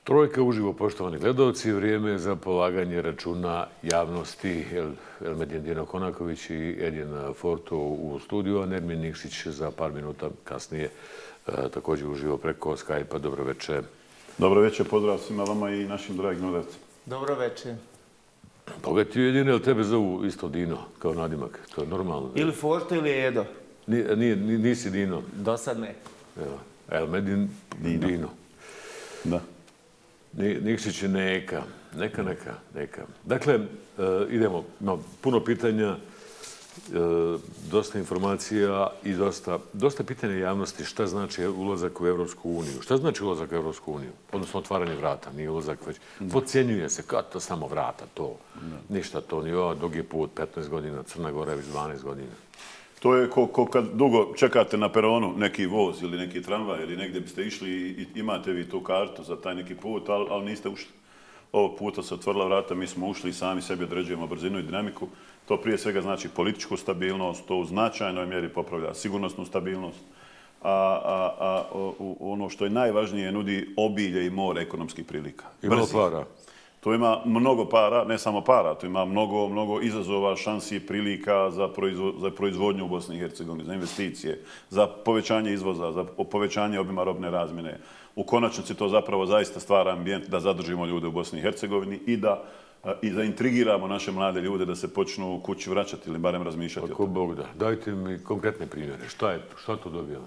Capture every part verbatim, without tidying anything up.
Trojka uživo, poštovani gledalci, vrijeme je za polaganje računa javnosti. Elmedin Dino Konaković i Edin Forto u studiju, a Nermin Nikšić za par minuta kasnije također uživo preko Skype-a. Dobro večer. Dobro večer, pozdrav svima vama i našim dragim gledalcima. Dobro večer. Koga ti je jedin, ili tebe zovu isto Dino, kao nadimak? To je normalno. Ili Forto ili Edo. Nisi Dino. Do sad ne. Elmedin Dino. Da. Nikšić je neka, neka, neka, neka. Dakle, idemo, imamo puno pitanja, dosta informacija i dosta pitanja javnosti šta znači ulazak u Evropsku uniju. Šta znači ulazak u Evropsku uniju? Odnosno otvaranje vrata, nije ulazak već. Podcjenjuje se, kad to samo vrata, to. Ništa to, ni ova dugi put, petnaest godina, Crna Gora je već dvanaest godina. To je ko kad dugo čekate na peronu neki voz ili neki tramvaj ili negdje biste išli i imate vi tu kartu za taj neki put, ali niste ušli. Ovog puta se otvorila vrata, mi smo ušli i sami sebi određujemo brzinu i dinamiku. To prije svega znači političku stabilnost, to u značajnoj mjeri popravlja sigurnosnu stabilnost, a ono što je najvažnije nudi obilje i more ekonomskih prilika. Ima para. To ima mnogo para, ne samo para, to ima mnogo, mnogo izazova, šansi i prilika za proizvodnju u Bosni i Hercegovini, za investicije, za povećanje izvoza, za povećanje obima robne razmjene. U konačnici to zapravo zaista stvara ambijent da zadržimo ljude u Bosni i Hercegovini i da i zaintrigiramo naše mlade ljude da se počnu kući vraćati ili barem razmišljati o tome. Ako Bog da. Dajte mi konkretne primjere. Šta je, šta to dobijamo?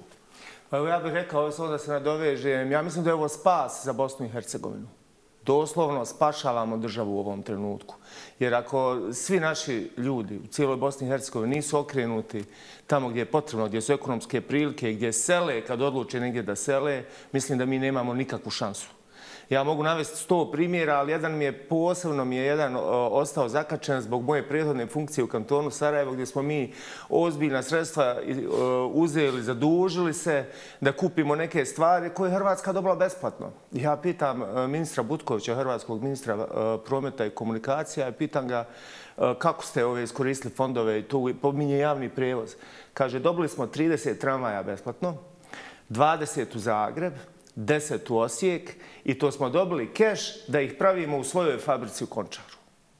Ja bih rekao, samo da se nadovežem, ja mislim da je ovo spas za Bosnu i Hercegovinu. Doslovno spašavamo državu u ovom trenutku. Jer ako svi naši ljudi u cijeloj Bosni i Hercegovini nisu okrenuti tamo gdje je potrebno, gdje su ekonomske prilike, gdje sele, kad odluče negdje da sele, mislim da mi nemamo nikakvu šansu. Ja mogu navesti sto primjera, ali jedan mi je posebno mi je jedan ostao zakačen zbog moje prethodne funkcije u kantonu Sarajevo, gdje smo mi ozbiljna sredstva uzeli, zadužili se da kupimo neke stvari koje je Hrvatska dobila besplatno. Ja pitam ministra Butkovića, hrvatskog ministra prometa i komunikacija, pitam ga kako ste ove iskoristili fondove i tu pominje javni prijevoz. Kaže, dobili smo trideset tramvaja besplatno, dvadeset u Zagreb, deset u Osijek i to smo dobili keš da ih pravimo u svojoj fabrici u Končaru.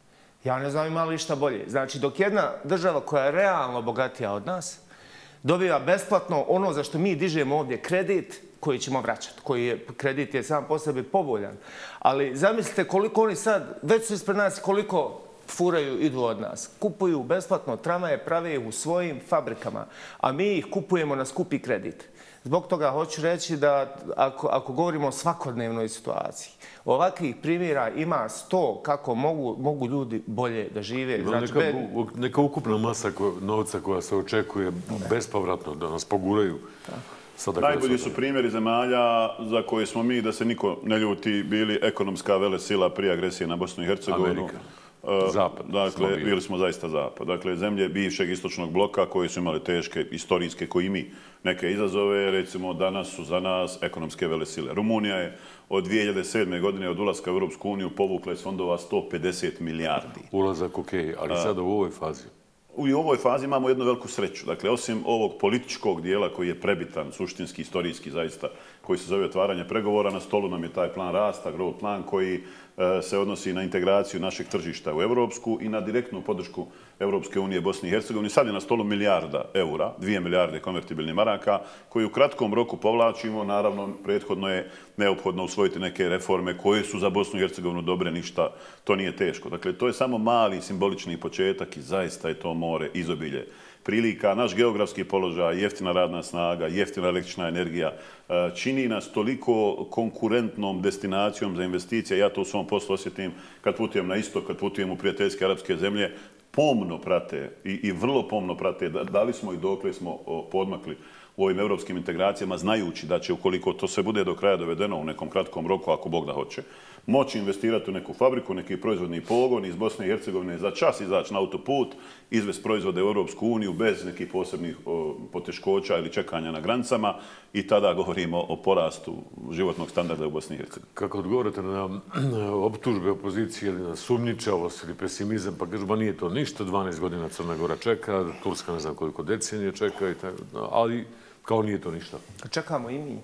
Ja ne znam ima li šta bolje. Znači, dok jedna država koja je realno bogatija od nas dobiva besplatno ono za što mi dižemo ovdje kredit koji ćemo vraćati, koji je, kredit je sam po sebi povoljan. Ali zamislite koliko oni sad, već su ispred nas, koliko furaju, idu od nas. Kupuju besplatno tramvaje, prave ih u svojim fabrikama, a mi ih kupujemo na skupi kredit. Zbog toga hoću reći da ako, ako govorimo o svakodnevnoj situaciji, ovakvih primjera ima sto kako mogu, mogu ljudi bolje da žive. Znači, neka, be... neka ukupna masa ko, novca koja se očekuje bespovratno da nas poguraju. Sada najbolji su primjeri zemalja za koje smo mi, da se niko ne ljuti, bili ekonomska velesila prije agresije na Bosnu i Hercegovinu. Amerika. Zapad. Dakle, bili smo zaista zapad. Dakle, zemlje bivšeg istočnog bloka koje su imali teške, istorijske, koji mi neke izazove, recimo danas su za nas ekonomske velesile. Rumunija je od dvije hiljade sedme. godine od ulaska u Europsku uniju povukla iz fondova sto pedeset milijardi. Ulazak ok, ali sada u ovoj fazi? U ovoj fazi imamo jednu veliku sreću. Dakle, osim ovog političkog dijela koji je prebitan, suštinski, istorijski zaista, koji se zove otvaranje pregovora, na stolu nam je taj plan rasta, growth plan, koji se odnosi na integraciju našeg tržišta u Evropsku i na direktnu podršku Evropske unije Bosni i Hercegovini. Sad je na stolu milijarda eura, dvije milijarde konvertibilnih maraka, koji u kratkom roku povlačimo. Naravno, prethodno je neophodno usvojiti neke reforme koje su za Bosnu i Hercegovinu dobre, ništa, to nije teško. Dakle, to je samo mali simbolični početak i zaista je to more, izobilje prilika. Naš geografski položaj, jeftina radna snaga, jeftina električna energija čini nas toliko konkurentnom destinacijom za investicije. Ja to u svom poslu osjetim kad putujem na istok, kad putujem u prijateljske arapske zemlje, pomno prate i, i vrlo pomno prate da, da li smo i dokle smo podmakli u ovim evropskim integracijama, znajući da će, ukoliko to sve bude do kraja dovedeno u nekom kratkom roku, ako Bog da hoće, moći investirati u neku fabriku, neki proizvodni pogon iz Bosne i Hercegovine za čas izaći na autoput, izvesti proizvode u Europsku uniju bez nekih posebnih o, poteškoća ili čekanja na granicama i tada govorimo o porastu životnog standarda u Bosni i Hercegovini. Kako odgovorite na optužbe opozicije ili na sumnjičavost ili pesimizam, pa kažu, ba nije to ništa, dvanaest godina Crna Gora čeka, Turska ne znam koliko decenije čeka, i tako, ali kao nije to ništa. Čekamo i mi.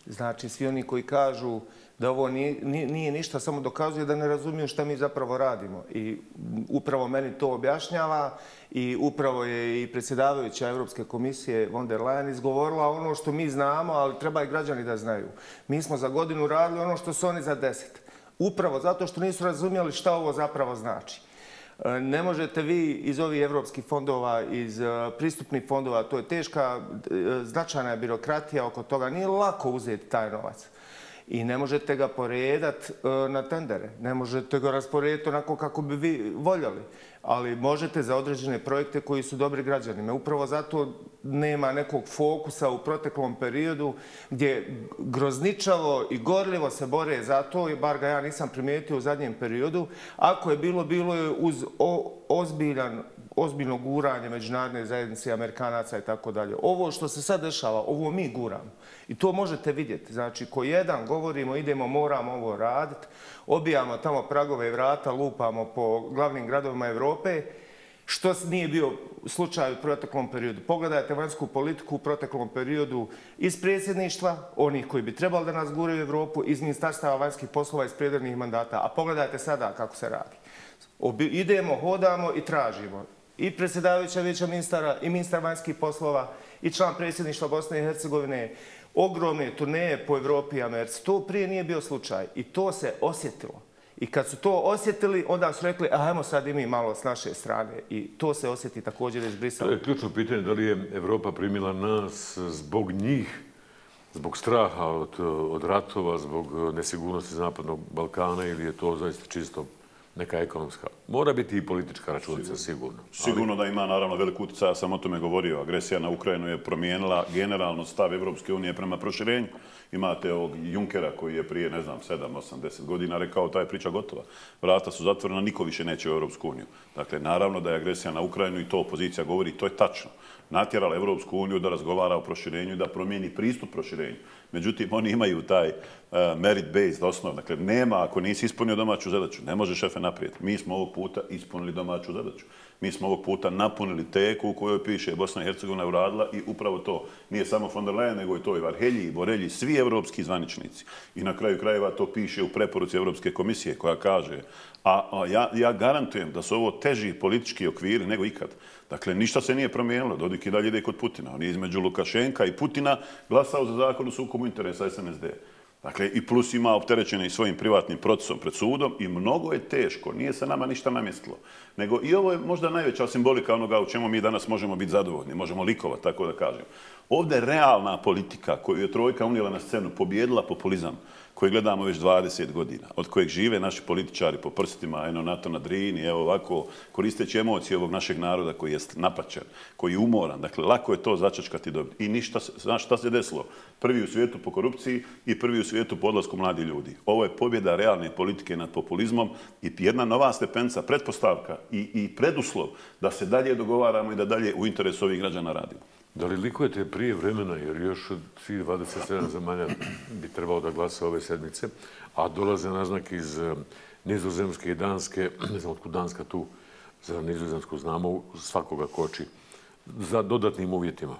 Znači, svi oni koji kažu da ovo nije, nije ništa, samo dokazuje da ne razumiju šta mi zapravo radimo. I upravo meni to objašnjava i upravo je i predsjedavajuća Europske komisije von der Leyen izgovorila ono što mi znamo, ali treba i građani da znaju. Mi smo za godinu radili ono što su oni za deset. Upravo zato što nisu razumjeli šta ovo zapravo znači. Ne možete vi iz ovih evropskih fondova, iz pristupnih fondova, to je teška, značajna je birokratija oko toga, nije lako uzeti taj novac. I ne možete ga poredati na tendere, ne možete ga rasporediti onako kako bi vi voljeli, ali možete za određene projekte koji su dobri građanima. Upravo zato nema nekog fokusa u proteklom periodu gdje grozničavo i gorljivo se bore za to, bar ga ja nisam primijetio u zadnjem periodu. Ako je bilo, bilo je uz ozbiljan ozbiljno guranje međunarodne zajednice, Amerikanaca i tako dalje. Ovo što se sad dešava, ovo mi guramo. I to možete vidjeti. Znači, ko jedan govorimo, idemo, moramo ovo raditi, obijamo tamo pragove i vrata, lupamo po glavnim gradovima Evrope, što nije bio slučaj u proteklom periodu. Pogledajte vanjsku politiku u proteklom periodu iz predsjedništva, onih koji bi trebali da nas guraju u Evropu, iz ministarstava vanjskih poslova, iz prethodnih mandata. A pogledajte sada kako se radi. Idemo, hodamo i tražimo. I predsjedavajuća vijeća ministara, i ministar vanjskih poslova, i član predsjedništva Bosne i Hercegovine, ogromne turneje po Evropi i Americi. To prije nije bio slučaj i to se osjetilo. I kad su to osjetili, onda su rekli, ajmo sad i mi malo s naše strane. I to se osjeti također iz Brisela. To je ključno pitanje, da li je Evropa primila nas zbog njih, zbog straha od, od ratova, zbog nesigurnosti Zapadnog Balkana, ili je to zaista čisto neka ekonomska. Mora biti i politička računica, sigurno. Sigurno da ima, naravno, veliku utjecaj, ja sam o tome govorio. Agresija na Ukrajinu je promijenila generalno stav Evropske unije prema proširenju. Imate ovog Junckera koji je prije, ne znam, sedam, osam, deset godina rekao ta je priča gotova. Vrata su zatvorena, niko više neće u Evropsku uniju. Dakle, naravno da je agresija na Ukrajinu i to opozicija govori, to je tačno. Natjerala Evropsku uniju da razgovara o proširenju i da promijeni pristup proširenju. Međutim, oni imaju taj uh, merit-based osnov. Dakle, nema, ako nisi ispunio domaću zadaću, ne može šefe naprijed. Mi smo ovog puta ispunili domaću zadaću. Mi smo ovog puta napunili teku u kojoj piše Bosna i Hercegovina uradila i upravo to. Nije samo von der Leyen, nego je to i Varhelji, i Borelji, svi evropski zvaničnici. I na kraju krajeva to piše u preporuci Evropske komisije koja kaže, a, a ja, ja garantujem da su ovo teži politički okviri nego ikad. Dakle, ništa se nije promijenilo. Dodik i dalje ide kod Putina. On je između Lukašenka i Putina glasao za zakon o sukobu interesa S N S D. Dakle, i plus ima opterećene i svojim privatnim procesom pred sudom i mnogo je teško. Nije se nama ništa namjestilo. Nego i ovo je možda najveća simbolika onoga u čemu mi danas možemo biti zadovoljni. Možemo likovati, tako da kažem. Ovdje je realna politika koju je trojka unijela na scenu, pobjedila populizam koji gledamo već dvadeset godina, od kojeg žive naši političari po prstima, eno NATO na Drini, evo ovako, koristeći emocije ovog našeg naroda koji je napaćen, koji je umoran. Dakle, lako je to začačkati i dobiti. I ništa, znaš šta se desilo? Prvi u svijetu po korupciji i prvi u svijetu po odlasku mladih ljudi. Ovo je pobjeda realne politike nad populizmom i jedna nova stepenca, pretpostavka i, i preduslov da se dalje dogovaramo i da dalje u interesu ovih građana radimo. Da li likujete prije vremena, jer još od svih dvadeset sedam zemalja bi trebalo da glasa ove sedmice, a dolaze naznake iz Nizozemske i Danske, ne znam otkud Danska tu, za Nizozemsku znamo, svakoga koči, za dodatnim uvjetima.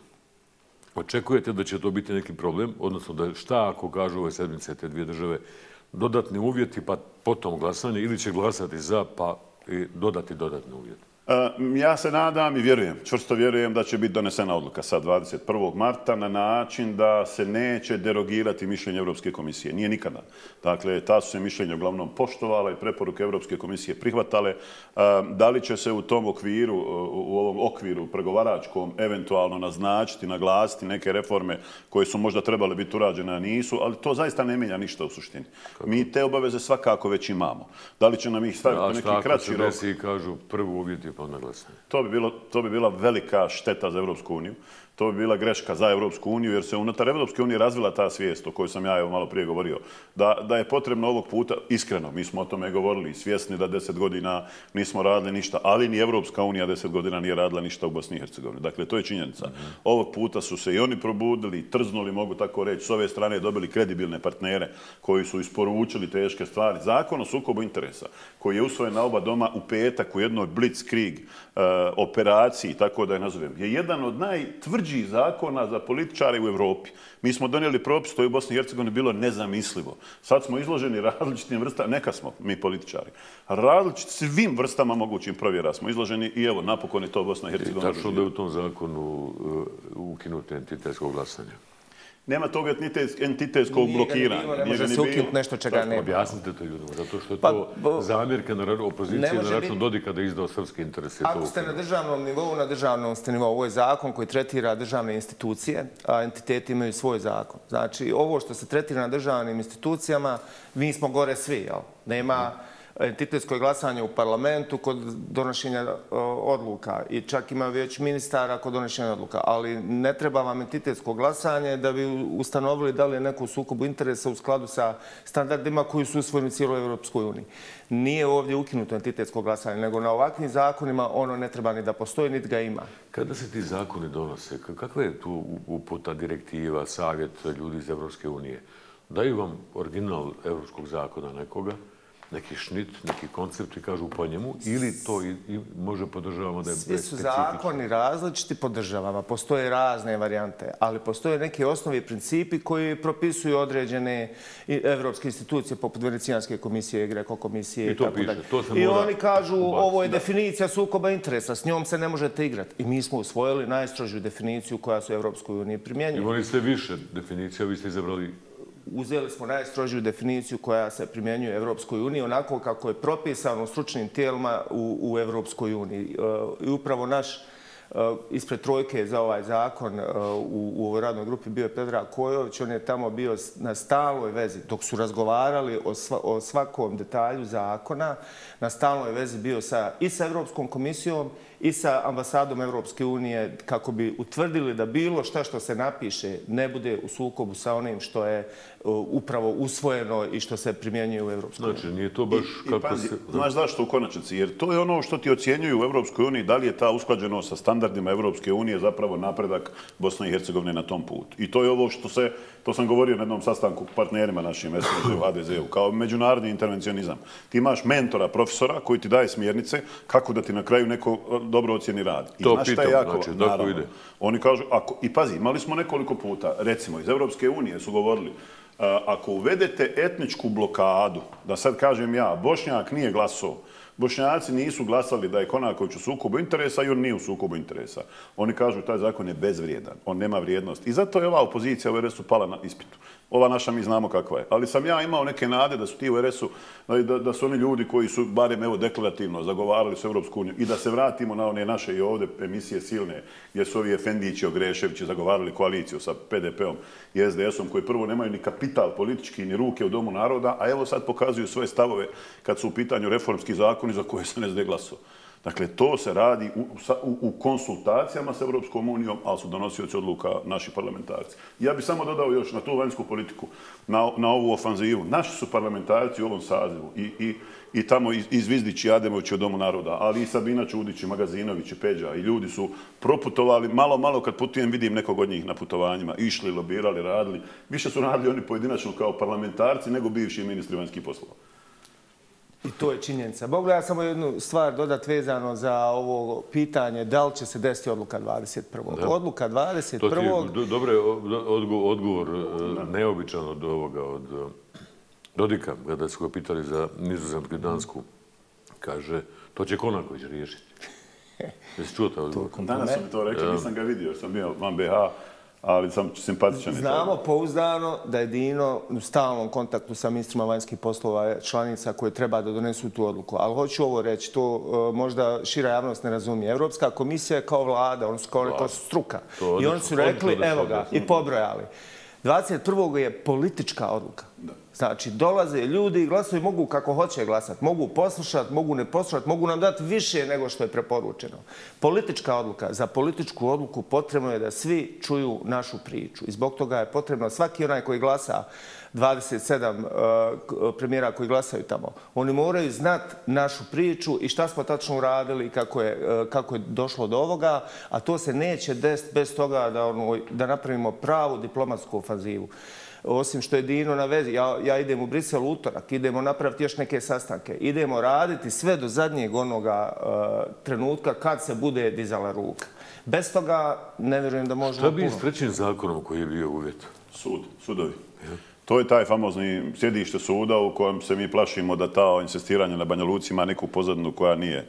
Očekujete da će to biti neki problem, odnosno da šta ako kažu ove sedmice te dvije države, dodatni uvjeti pa potom glasanje, ili će glasati za pa i dodati dodatne uvjete? Ja se nadam i vjerujem, čvrsto vjerujem da će biti donesena odluka sad dvadeset prvog marta na način da se neće derogirati mišljenje Evropske komisije. Nije nikada. Dakle, ta su se mišljenja uglavnom poštovala i preporuke Evropske komisije prihvatale. Da li će se u tom okviru, u ovom okviru pregovaračkom eventualno naznačiti, naglasiti neke reforme koje su možda trebale biti urađene, a nisu, ali to zaista ne mijenja ništa u suštini. Mi te obaveze svakako već imamo. Da li će nam ih staviti neki kraći rok? A šta ako se desi i kažu prvo uvjeti pa onda glasanje? To bi bilo, to bi bila velika šteta za Evropsku uniju. To bi bila greška za Evropsku uniju, jer se unutar Evropske unije razvila ta svijest o kojoj sam ja evo malo prije govorio. Da, da je potrebno ovog puta, iskreno, mi smo o tome govorili, svjesni da deset godina nismo radili ništa, ali ni Evropska unija deset godina nije radila ništa u Bosni i Hercegovini. Dakle, to je činjenica. Mm-hmm. Ovog puta su se i oni probudili, trznuli, mogu tako reći, s ove strane dobili kredibilne partnere koji su isporučili teške stvari. Zakon o sukobu interesa, koji je usvojen na oba doma u petak u jednoj blitzkrieg uh, operaciji, tako da je nazovem, je jedan od najtvrđih najtvrđih zakona za političare u Evropi. Mi smo donijeli propis, to je u Bosni i Hercegovini bilo nezamislivo. Sad smo izloženi različitim vrstama, neka smo mi političari, različitim svim vrstama mogućim provjera smo izloženi i evo, napokon je to Bosna i Hercegovina. Tačno da je u tom zakonu ukinuto entitetsko glasanje. Nema tog entitetskog blokiranja. Ne može se ukinuti nešto čega nema. Objasnite to ljudima, zato što je to zamjerka opozicije na račun Dodika da je izdao srpske interese. Ako ste na državnom nivou, na državnom ste nivou. Ovo je zakon koji tretira državne institucije, a entiteti imaju svoj zakon. Znači, ovo što se tretira na državnim institucijama, mi smo gore svi, jel? Nema entitetsko glasanje u parlamentu kod donošenja odluka i čak ima već ministara kod donošenja odluka, ali ne treba vam entitetsko glasanje da bi ustanovili da li je neko u sukobu interesa u skladu sa standardima koji su usvojeni u cijeloj Evropskoj uniji. Nije ovdje ukinuto entitetsko glasanje, nego na ovakvim zakonima ono ne treba ni da postoji, niti ga ima. Kada se ti zakoni donose, kakva je tu uputa, direktiva, savjet ljudi iz Evropske unije? Daju vam original evropskog zakona nekoga, neki šnit, neki koncept i kažu po njemu, ili to i može podržavamo da je specifično? Svi su zakoni različiti, podržavamo. Postoje razne varijante, ali postoje neki osnovi principi koji propisuju određene evropske institucije poput Venecijanske komisije, Greko komisije i tako dalje. I oni kažu ovo je definicija sukoba interesa, s njom se ne možete igrati. I mi smo usvojili najstrožiju definiciju koja se u Evropskoj uniji primjenjuje. Imali ste više definicija, vi ste izabrali. Uzeli smo najstrožiju definiciju koja se primjenjuje u Evropskoj uniji, onako kako je propisano u stručnim tijelima u Evropskoj uniji. I upravo naš ispred trojke za ovaj zakon u ovoj radnoj grupi bio je Predrag Kojović. On je tamo bio na stalnoj vezi. Dok su razgovarali o svakom detalju zakona, na stalnoj vezi bio i sa Evropskom komisijom i sa ambasadom Evropske unije kako bi utvrdili da bilo šta što se napiše ne bude u sukobu sa onim što je upravo usvojeno i što se primjenjuje u Evropskoj uniji. Znači, nije to baš kako se... Znaš zašto u konačnici? Jer to je ono što ti ocjenjuju u Evropskoj uniji, da li je ta usklađenost sa standardima Evropske unije zapravo napredak Bosne i Hercegovine na tom putu. I to je ovo što se, to sam govorio na jednom sastanku partnerima našim S D U, A D Z U, kao međunarodni intervencionizam. Ti imaš mentora, profesora koji ti daje smjernice kako da ti na kraju neko dobro ocjeni rad. To pitam, znači, dok ide. Oni kažu, i pazi, imali smo nekoliko puta, recimo iz Evropske unije su govorili, ako uvedete etničku blokadu, da sad kažem ja, Bošnjak nije glasao, Bošnjaci nisu glasali da je Konaković u sukobu interesa i on nije u sukobu interesa. Oni kažu taj zakon je bezvrijedan, on nema vrijednost. I zato je ova opozicija u R S-u pala na ispitu. Ova naša mi znamo kakva je. Ali sam ja imao neke nade da su ti u R S-u, da su oni ljudi koji su, barem evo deklarativno, zagovarali su Evropsku uniju i da se vratimo na one naše i ovdje emisije silne, gdje su ovi Efendići, Ogreševići zagovarali koaliciju sa P D P-om i S D S-om, koji prvo nemaju ni kapital politički, ni ruke u Domu naroda, a evo sad pokazuju svoje stavove kad su u pitanju reformski zakoni za koje se ne zde glasao. Dakle, to se radi u konsultacijama s Evropskom unijom, ali su donosioci odluka naši parlamentarci. Ja bih samo dodao još na tu vanjsku politiku, na ovu ofanzivu. Naši su parlamentarci u ovom sazivu i tamo i Zvizdić i Ademović u Domu naroda, ali i Sabina Čudić i Magazinović i Peđa i ljudi su proputovali, malo, malo kad putujem vidim nekog od njih na putovanjima, išli, lobirali, radili. Više su radili oni pojedinačno kao parlamentarci nego bivši ministri vanjskih poslova. I to je činjenica. Mogu ja samo jednu stvar dodati vezano za ovo pitanje da li će se desiti odluka dvadeset prvog Odluka dvadeset prvog To ti je dobar odgovor, neobičan od ovoga, od Dodika, kada su ga pitali za Nizozemsku i Dansku. Kaže, to će Konaković riješiti. Jesi čuo taj odgovor? Danas su mi to rekli, nisam ga vidio, sam bio van B H, ali sam simpatičan. Znamo pouzdano da je Dino u stalnom kontaktu sa ministrima vanjskih poslova članica koje treba da donesu tu odluku. Ali hoću ovo reći, to možda šira javnost ne razumije. Evropska komisija je kao vlada, oni su kao struka. I oni su rekli, evo ga, i pobrojali. dvadeset prvog je politička odluka. Znači, dolaze ljudi i glasuju, mogu kako hoće glasati. Mogu poslušati, mogu ne poslušati, mogu nam dati više nego što je preporučeno. Politička odluka. Za političku odluku potrebno je da svi čuju našu priču. I zbog toga je potrebno svaki onaj koji glasa, dvadeset sedam premijera koji glasaju tamo, oni moraju znati našu priču i šta smo tačno uradili i kako je došlo do ovoga, a to se neće desiti bez toga da napravimo pravu diplomatsku ofanzivu. osim što je Dino na vezi, ja, ja idem u Brisel utorak, idemo napraviti još neke sastanke, idemo raditi sve do zadnjeg onoga uh, trenutka kad se bude dizala ruka. Bez toga ne vjerujem da možemo puno. Šta bi puno. s trećim zakonom koji je bio uvjet? Sud, sudovi. Ja. To je taj famozni sjedište suda u kojem se mi plašimo da ta insistiranje na Banja Luci ima neku pozadinu koja nije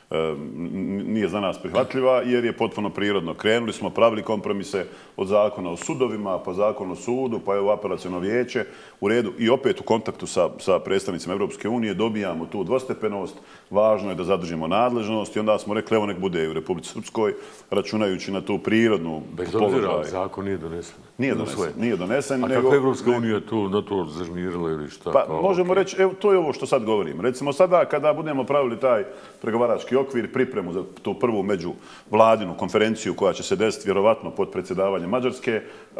nije za nas prihvatljiva jer je potpuno prirodno. Krenuli smo, pravili kompromise od zakona o sudovima, pa zakon o sudu, pa je u apelaciono vijeće u redu i opet u kontaktu sa, sa predstavnicima Evropske unije dobijamo tu dvostepenost. Važno je da zadržimo nadležnost i onda smo rekli evo nek bude u Republici Srpskoj računajući na tu prirodnu bez obzira, zakon nije donesen. Nije donesen. Nije donesen A nego, kako je Evropska unija tu na to zažmirila ili šta? Pa, kao, možemo okay. reći, evo, to je ovo što sad govorim. Recimo sada kada budemo pravili taj pregovarački okvir, pripremu za tu prvu međuvladinu konferenciju koja će se desiti vjerovatno pod predsjedavanjem Mađarske, uh,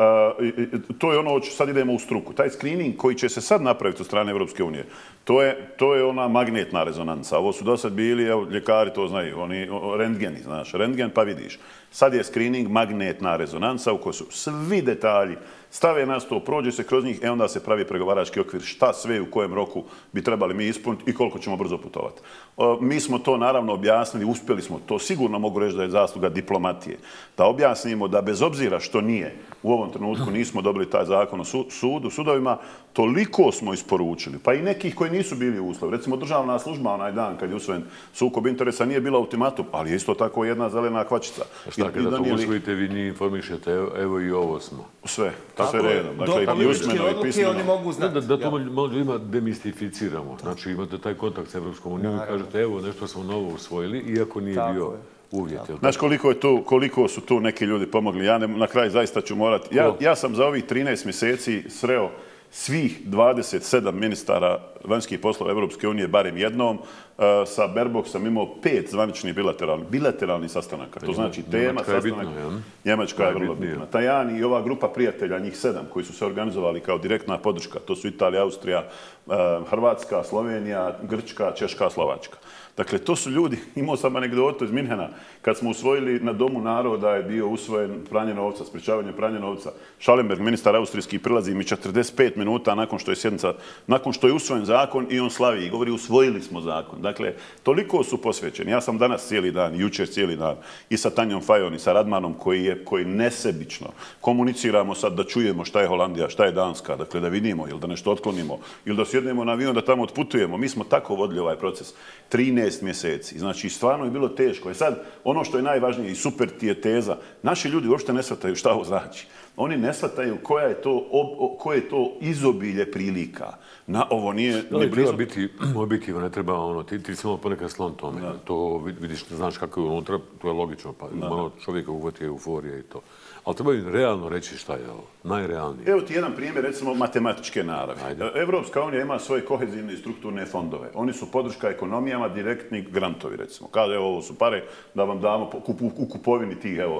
to je ono, sad idemo u struku. Taj screening koji će se sad napraviti od strane Evropske unije, to je, to je ona magnetna rezonanca. Ovo su do sad bili, evo, ljekari to znaju, oni rentgeni, znaš, rentgen pa vidiš. Sad je screening magnetna rezonanca u kojoj su svi detalji stave na sto, prođe se kroz njih, e onda se pravi pregovarački okvir šta sve u kojem roku bi trebali mi ispuniti i koliko ćemo brzo putovati. Mi smo to naravno objasnili, uspjeli smo, to sigurno mogu reći da je zasluga diplomatije. Da objasnimo da bez obzira što nije, u ovom trenutku nismo dobili taj zakon o sudu, sudovima, toliko smo isporučili, pa i nekih koji nisu bili uslovi. Recimo državna služba onaj dan kad je usvojen sukob interesa nije bila ultimatum, ali je isto tako jedna zelena kvačica. A šta kada to usvojite, vi njih informišete, evo, evo i ovo smo. Sve, sve redom. Dakle, i usmeno i pismeno. Oni mogu znati. Da, da to malo ljudima demistificiramo. Znači imate taj kontakt s Evropskom unijom i kažete evo nešto smo novo usvojili, iako nije tako bio uvjet. Znaš koliko, je tu, koliko su tu neki ljudi pomogli. Ja ne, na kraj zaista ću morati. Ja, ja sam za ovih trinaest mjeseci sreo svih dvadeset sedam ministara vanjskih poslova Evropske unije barem jednom. Sa Baerbock sam imao pet zvaničnih bilateralnih, bilateralnih sastanaka. To znači tema, sastanak. Njemačka je vrlo bitna. Tajani i ova grupa prijatelja, njih sedam, koji su se organizovali kao direktna podrška. To su Italija, Austrija, Hrvatska, Slovenija, Grčka, Češka, Slovačka. Dakle, to su ljudi, imao sam anegdotu iz Minhena, kad smo usvojili na Domu naroda je bio usvojen pranje novca, sprječavanje pranja novca. Schallenberg, ministar austrijski, prilazi mi četrdeset pet minuta nakon što je sjednica, nakon što je usvojen zakon i on slavi i govori usvojili smo zakon. Dakle, toliko su posvećeni. Ja sam danas cijeli dan, jučer cijeli dan i sa Tanjom Fajon i sa Radmanom koji je koji nesebično komuniciramo sad da čujemo šta je Holandija, šta je Danska, dakle da vidimo ili da nešto otklonimo ili da sjednemo na avion da tamo otputujemo. Mi smo tako vodili ovaj proces. trinaest mjeseci. Znači, stvarno je bilo teško. I sad, ono što je najvažnije i super ti je teza, naši ljudi uopšte ne shvataju šta ovo znači. Oni ne shvataju koja je to, koje je to izobilje prilika. Na ovo nije... Da li treba biti objektivan, ne treba ono, ti, ti si malo ponekad slon tome. Da. To vidiš, znaš kako je unutra, to je logično, pa da, malo čovjeka uvati euforija i to. Ali treba im realno reći šta je ovo, najrealnije. Evo ti jedan primjer, recimo, matematičke naravi. Ajde. Evropska unija ima svoje kohezivne i strukturne fondove. Oni su podrška ekonomijama, direktni grantovi, recimo. Kaže, evo, ovo su pare da vam damo u kupovini tih, evo,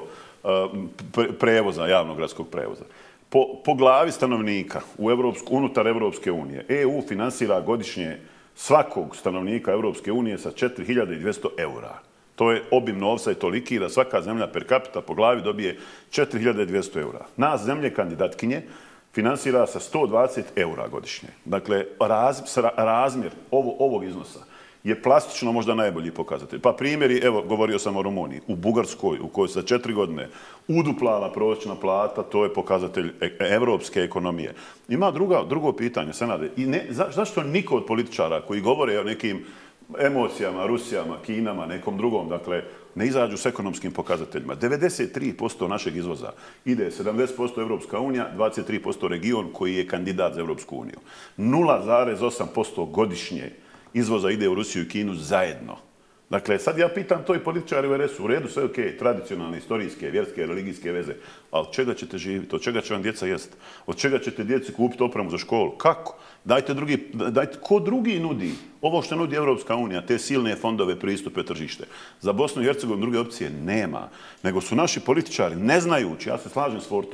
prevoza, javnog gradskog prevoza. Po, po glavi stanovnika u Evropsku, unutar Evropske unije, E U finansira godišnje svakog stanovnika Evropske unije sa četiri hiljade dvjesto eura. To je obim novca i toliki da svaka zemlja per capita po glavi dobije četiri hiljade dvjesto eura. Nas zemlje kandidatkinje finansira sa sto dvadeset eura godišnje. Dakle, raz, razmjer ovo, ovog iznosa je plastično možda najbolji pokazatelj. Pa primjeri, evo, govorio sam o Rumuniji, u Bugarskoj, u kojoj za četiri godine uduplala prosječna plata, to je pokazatelj evropske ekonomije. Ima druga, drugo pitanje, Senade, i ne, za, zašto niko od političara koji govore o nekim emocijama, Rusijama, Kinama, nekom drugom, dakle, ne izađu s ekonomskim pokazateljima. devedeset tri posto našeg izvoza ide, sedamdeset posto Evropska unija, dvadeset tri posto region koji je kandidat za Evropsku uniju. nula zarez osam posto godišnje izvoza ide u Rusiju i Kinu zajedno. Dakle, sad ja pitam to i političari u R S U. U redu, sve ok, tradicionalne, istorijske, vjerske, religijske veze. Ali od čega ćete živjeti? Od čega će vam djeca jesti? Od čega ćete djeci kupiti opremu za školu? Kako? Dajte drugi, dajte, ko drugi nudi ovo što nudi Evropska unija, te silne fondove, pristupe, tržište. Za Bosnu i Hercegovinu druge opcije nema. Nego su naši političari, ne znajući, ja se slažem s Fortom,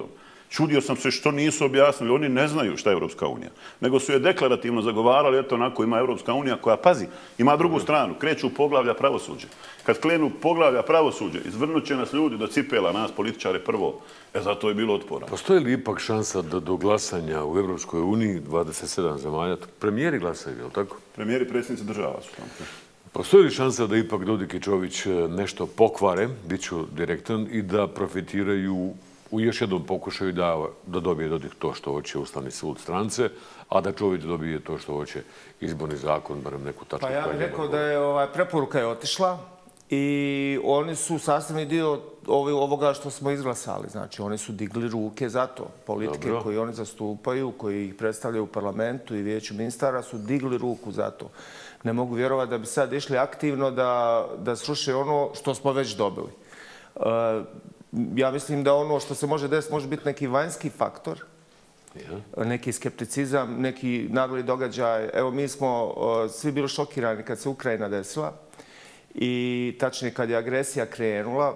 Čudio sam se što nisu objasnili, oni ne znaju šta je Evropska unija, nego su je deklarativno zagovarali, eto onako ima Evropska unija koja, pazi, ima drugu stranu, kreću poglavlja pravosuđe. Kad krenu poglavlja pravosuđe, izvrnut će nas ljudi do cipela, nas političare prvo, e zato je bilo otpora. Postoji li ipak šansa da do glasanja u Evropskoj uniji, dvadeset sedam zemalja, premijeri glasaju, je li tako? Premijeri i predsjednici država su tamo. Postoji li šansa da ipak Dodik i Čović nešto pokvare, bit ću direktan, i da profitiraju u još jednom pokušaju da, da dobije Dodik to što hoće Ustavni sud strance, a da Čović dobije to što hoće izborni zakon, barem neku tačku. Pa ja bih rekao da je ovaj, preporuka je otišla i oni su sastavni dio ovoga što smo izglasali. Znači, oni su digli ruke za to. Politike Dobro. koje oni zastupaju, koji ih predstavljaju u parlamentu i vijeću ministara su digli ruku za to. Ne mogu vjerovati da bi sad išli aktivno da, da sruše ono što smo već dobili. Uh, ja mislim da ono što se može desiti može biti neki vanjski faktor, ja. neki skepticizam, neki nagli događaj. Evo, mi smo uh, svi bili šokirani kad se Ukrajina desila i tačnije kad je agresija krenula.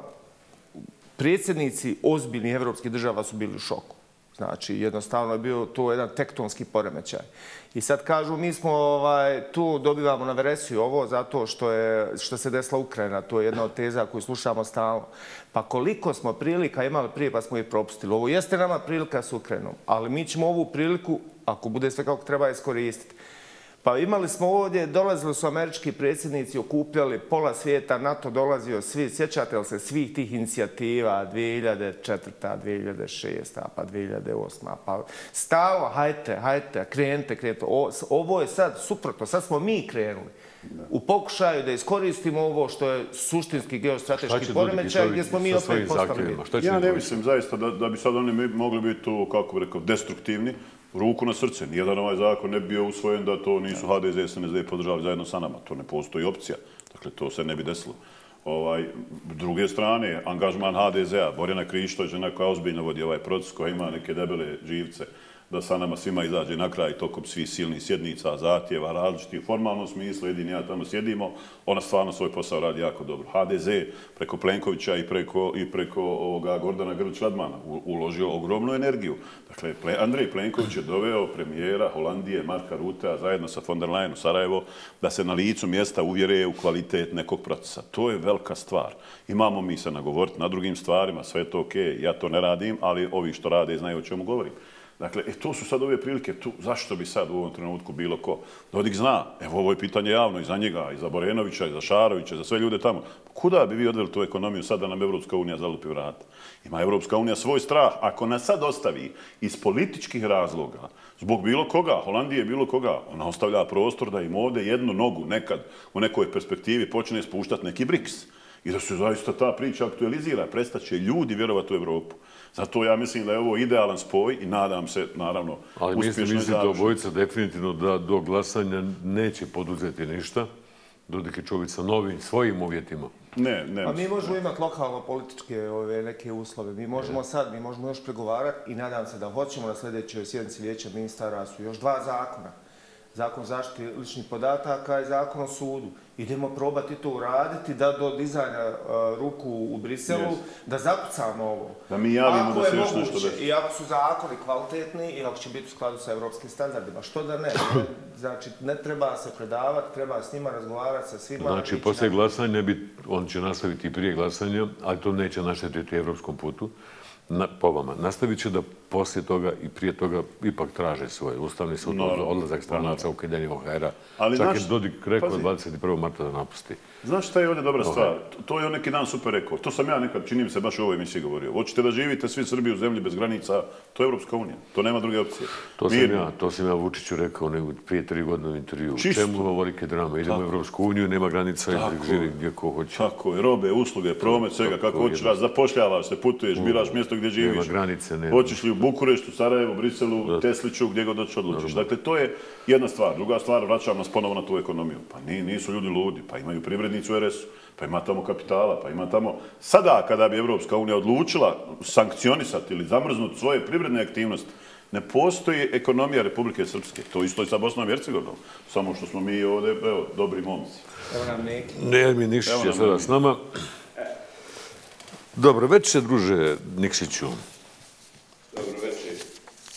Predsjednici ozbiljnih evropskih država su bili u šoku. Znači, jednostavno je bio to jedan tektonski poremećaj. I sad kažu, mi smo ovaj, tu dobivamo na veresiju ovo zato što, je, što se desila Ukrajina. To je jedna od teza koju slušamo stalno. Pa koliko smo prilika imali prije pa smo ih propustili. Ovo jeste nama prilika s Ukrajinom, ali mi ćemo ovu priliku, ako bude sve kako treba, iskoristiti. Pa imali smo ovdje, dolazili su američki predsjednici, okupljali pola svijeta, NATO dolazio, svi, sjećate li se svih tih inicijativa, dvije hiljade četvrta, dvije hiljade šesta, pa dvije hiljade osma, pa stalo, hajte, hajte, krenite, krenite. O, ovo je sad suprotno, sad smo mi krenuli u pokušaju da iskoristimo ovo što je suštinski geostrateški poremećaj, gdje smo mi opet postavili. Ja ne mislim zaista da, da bi sad oni mogli biti tu, kako bi rekao, destruktivni. Ruku na srce. Nijedan ovaj zakon ne bi bio usvojen da to nisu H D S, S N S D podržali zajedno sa nama. To ne postoji opcija. Dakle, to se ne bi desilo. Ovaj, druge strane, angažman H D Z-a, Borjana Krištovića, koja ozbiljno vodi ovaj proces, koja ima neke debele živce, da sa nama svima izađe na kraj tokom svih silnih sjednica, zahtjeva, različitih u formalnom smislu, jedini ja tamo sjedimo, ona stvarno svoj posao radi jako dobro. H D Z preko Plenkovića i preko, i preko ovoga Gordana Grlić-Radmana uložio ogromnu energiju. Dakle, Andrej Plenković je doveo premijera Holandije, Marka Rutea, zajedno sa von der Leyen u Sarajevo, da se na licu mjesta uvjere u kvalitet nekog procesa. To je velika stvar. Imamo mi se nagovoriti na drugim stvarima, sve je to okej, ja to ne radim, ali ovi što rade znaju o čemu govorim. Dakle, e, to su sad ove prilike, tu, zašto bi sad u ovom trenutku bilo ko? Dodik zna, evo ovo je pitanje javno i za njega, i za Borenovića, i za Šarovića, i za sve ljude tamo. Kuda bi vi odveli tu ekonomiju sad da nam Evropska unija zalupi vrat? Ima Evropska unija svoj strah. Ako nas sad ostavi iz političkih razloga, zbog bilo koga, Holandije bilo koga, ona ostavlja prostor da im ovdje jednu nogu nekad u nekoj perspektivi počne spuštati neki briks. I da se zaista ta priča aktualizira, prestaće ljudi vjerovati u Evropu. Zato ja mislim da je ovo idealan spoj i nadam se, naravno, ali uspješno i završeno. Ali mislite obojica definitivno da do glasanja neće poduzeti ništa, Dodik i Čović sa novim svojim uvjetima? Ne, ne. A mi možemo imati lokalno političke ove, neke uslove. Mi možemo sad, mi možemo još pregovarati i nadam se da hoćemo na sljedećoj sjednici vijeća ministara su još dva zakona. Zakon o zaštiti ličnih podataka i zakon o sudu. Idemo probati to uraditi, da do dizanja uh, ruku u Briselu, yes. da zakucamo ovo. Da mi javimo ako da se još moguće, nešto da... I ako su zakoni kvalitetni i ako će biti u skladu sa evropskim standardima. Što da ne? Znači, ne treba se predavati, treba s njima razgovarati sa svima. Znači, poslije glasanja, bi, on će nastaviti prije glasanja, ali to neće naštetiti evropskom putu. Na, po vama, nastavit će da poslije toga i prije toga ipak traže svoj Ustavni sud, no, odlazak stranaca, ukidanje O H R-a. Čak naš, je Dodik rekao pazi, dvadeset prvog marta da napusti. Znaš šta je ovdje dobra stvar? To je on neki dan super rekao. To sam ja nekad, čini mi se, baš u ovoj emisiji govorio. Hoćete da živite svi Srbiji u zemlji bez granica, to je Evropska unija. To nema druge opcije. To sam ja, to sam ja Vučiću rekao nego prije tri godine u intervju. Čisto. Čemu ovolike drama? Idemo u Evropsku uniju, nema granica i živi gdje ko hoće. Tako je, robe, usluge, promet, svega, kako hoćeš, zapošljavaš se, putuješ, biraš mjesto gdje živiš. Nema granice, nema. Hoćeš li u Bukureštu, Sarajevu, Briselu, Tesliću, gdje god doći odlučiš. Dakle, to je jedna stvar. Druga stvar, vraćam nas ponovo na tu ekonomiju. Pa nisu ljudi ludi, pa imaju privrednicu u R S-u, pa ima tamo kapitala, pa ima tamo... Sada, kada bi Evropska unija odlučila sankcionisati ili zamrznuti svoje privredne aktivnosti, ne postoji ekonomija Republike Srpske. To isto i sa Bosnom i Hercegovinom. Samo što smo mi ovdje, evo, dobri momci. Evo nam neki. Ne, mi Nikšić je sada s nama. Dobro večer, druže Nikšiću. Dobro večer.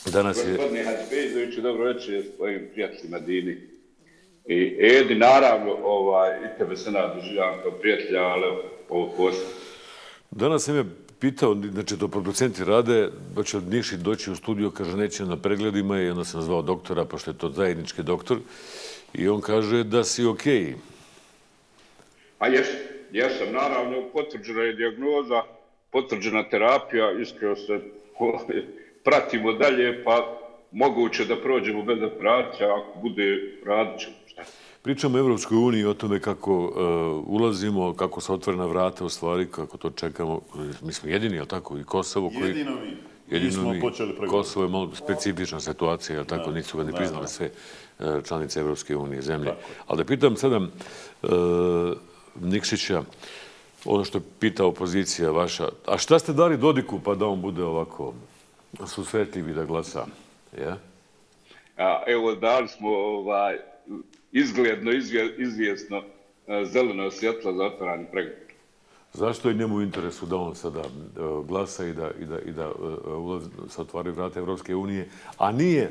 Danas je... Gospodine Hađibeđoviću, dobro večer svojim prijateljima Dini i Edi, naravno, ovaj, i tebe se nadoživljam kao prijatelja, ali ovo posle. Danas sam je pitao, znači to producenti rade, da će Nikšić doći u studio, kaže neće na pregledima i onda sam zvao doktora, pošto je to zajednički doktor, i on kaže da si okej. A jesam, jesam, naravno, potvrđena je dijagnoza, potvrđena terapija, iskreno se pratimo dalje, pa moguće da prođemo bez operacija, ako bude radit ćemo. Pričamo o Evropskoj uniji, o tome kako uh, ulazimo, kako se otvorena vrata u stvari, kako to čekamo. Mi smo jedini, je li tako? I Kosovo koji... Jedino mi. Jedino mi. Počeli pregovor. Kosovo je malo specifična situacija, je li tako? Nisu ga ni priznali sve uh, članice Evropske unije, zemlje. Tako. Ali da pitam sada uh, Nikšića, ono što je pitao opozicija vaša, a šta ste dali Dodiku pa da on bude ovako susretljiv i da glasa? Ja? A, evo, dali smo ovaj, izgledno, izvjesno zeleno svjetlo za otvaranje pregovora. Zašto je njemu u interesu da on sada glasa i da, i da, i da ulaz, se otvaraju vrata Evropske unije, a nije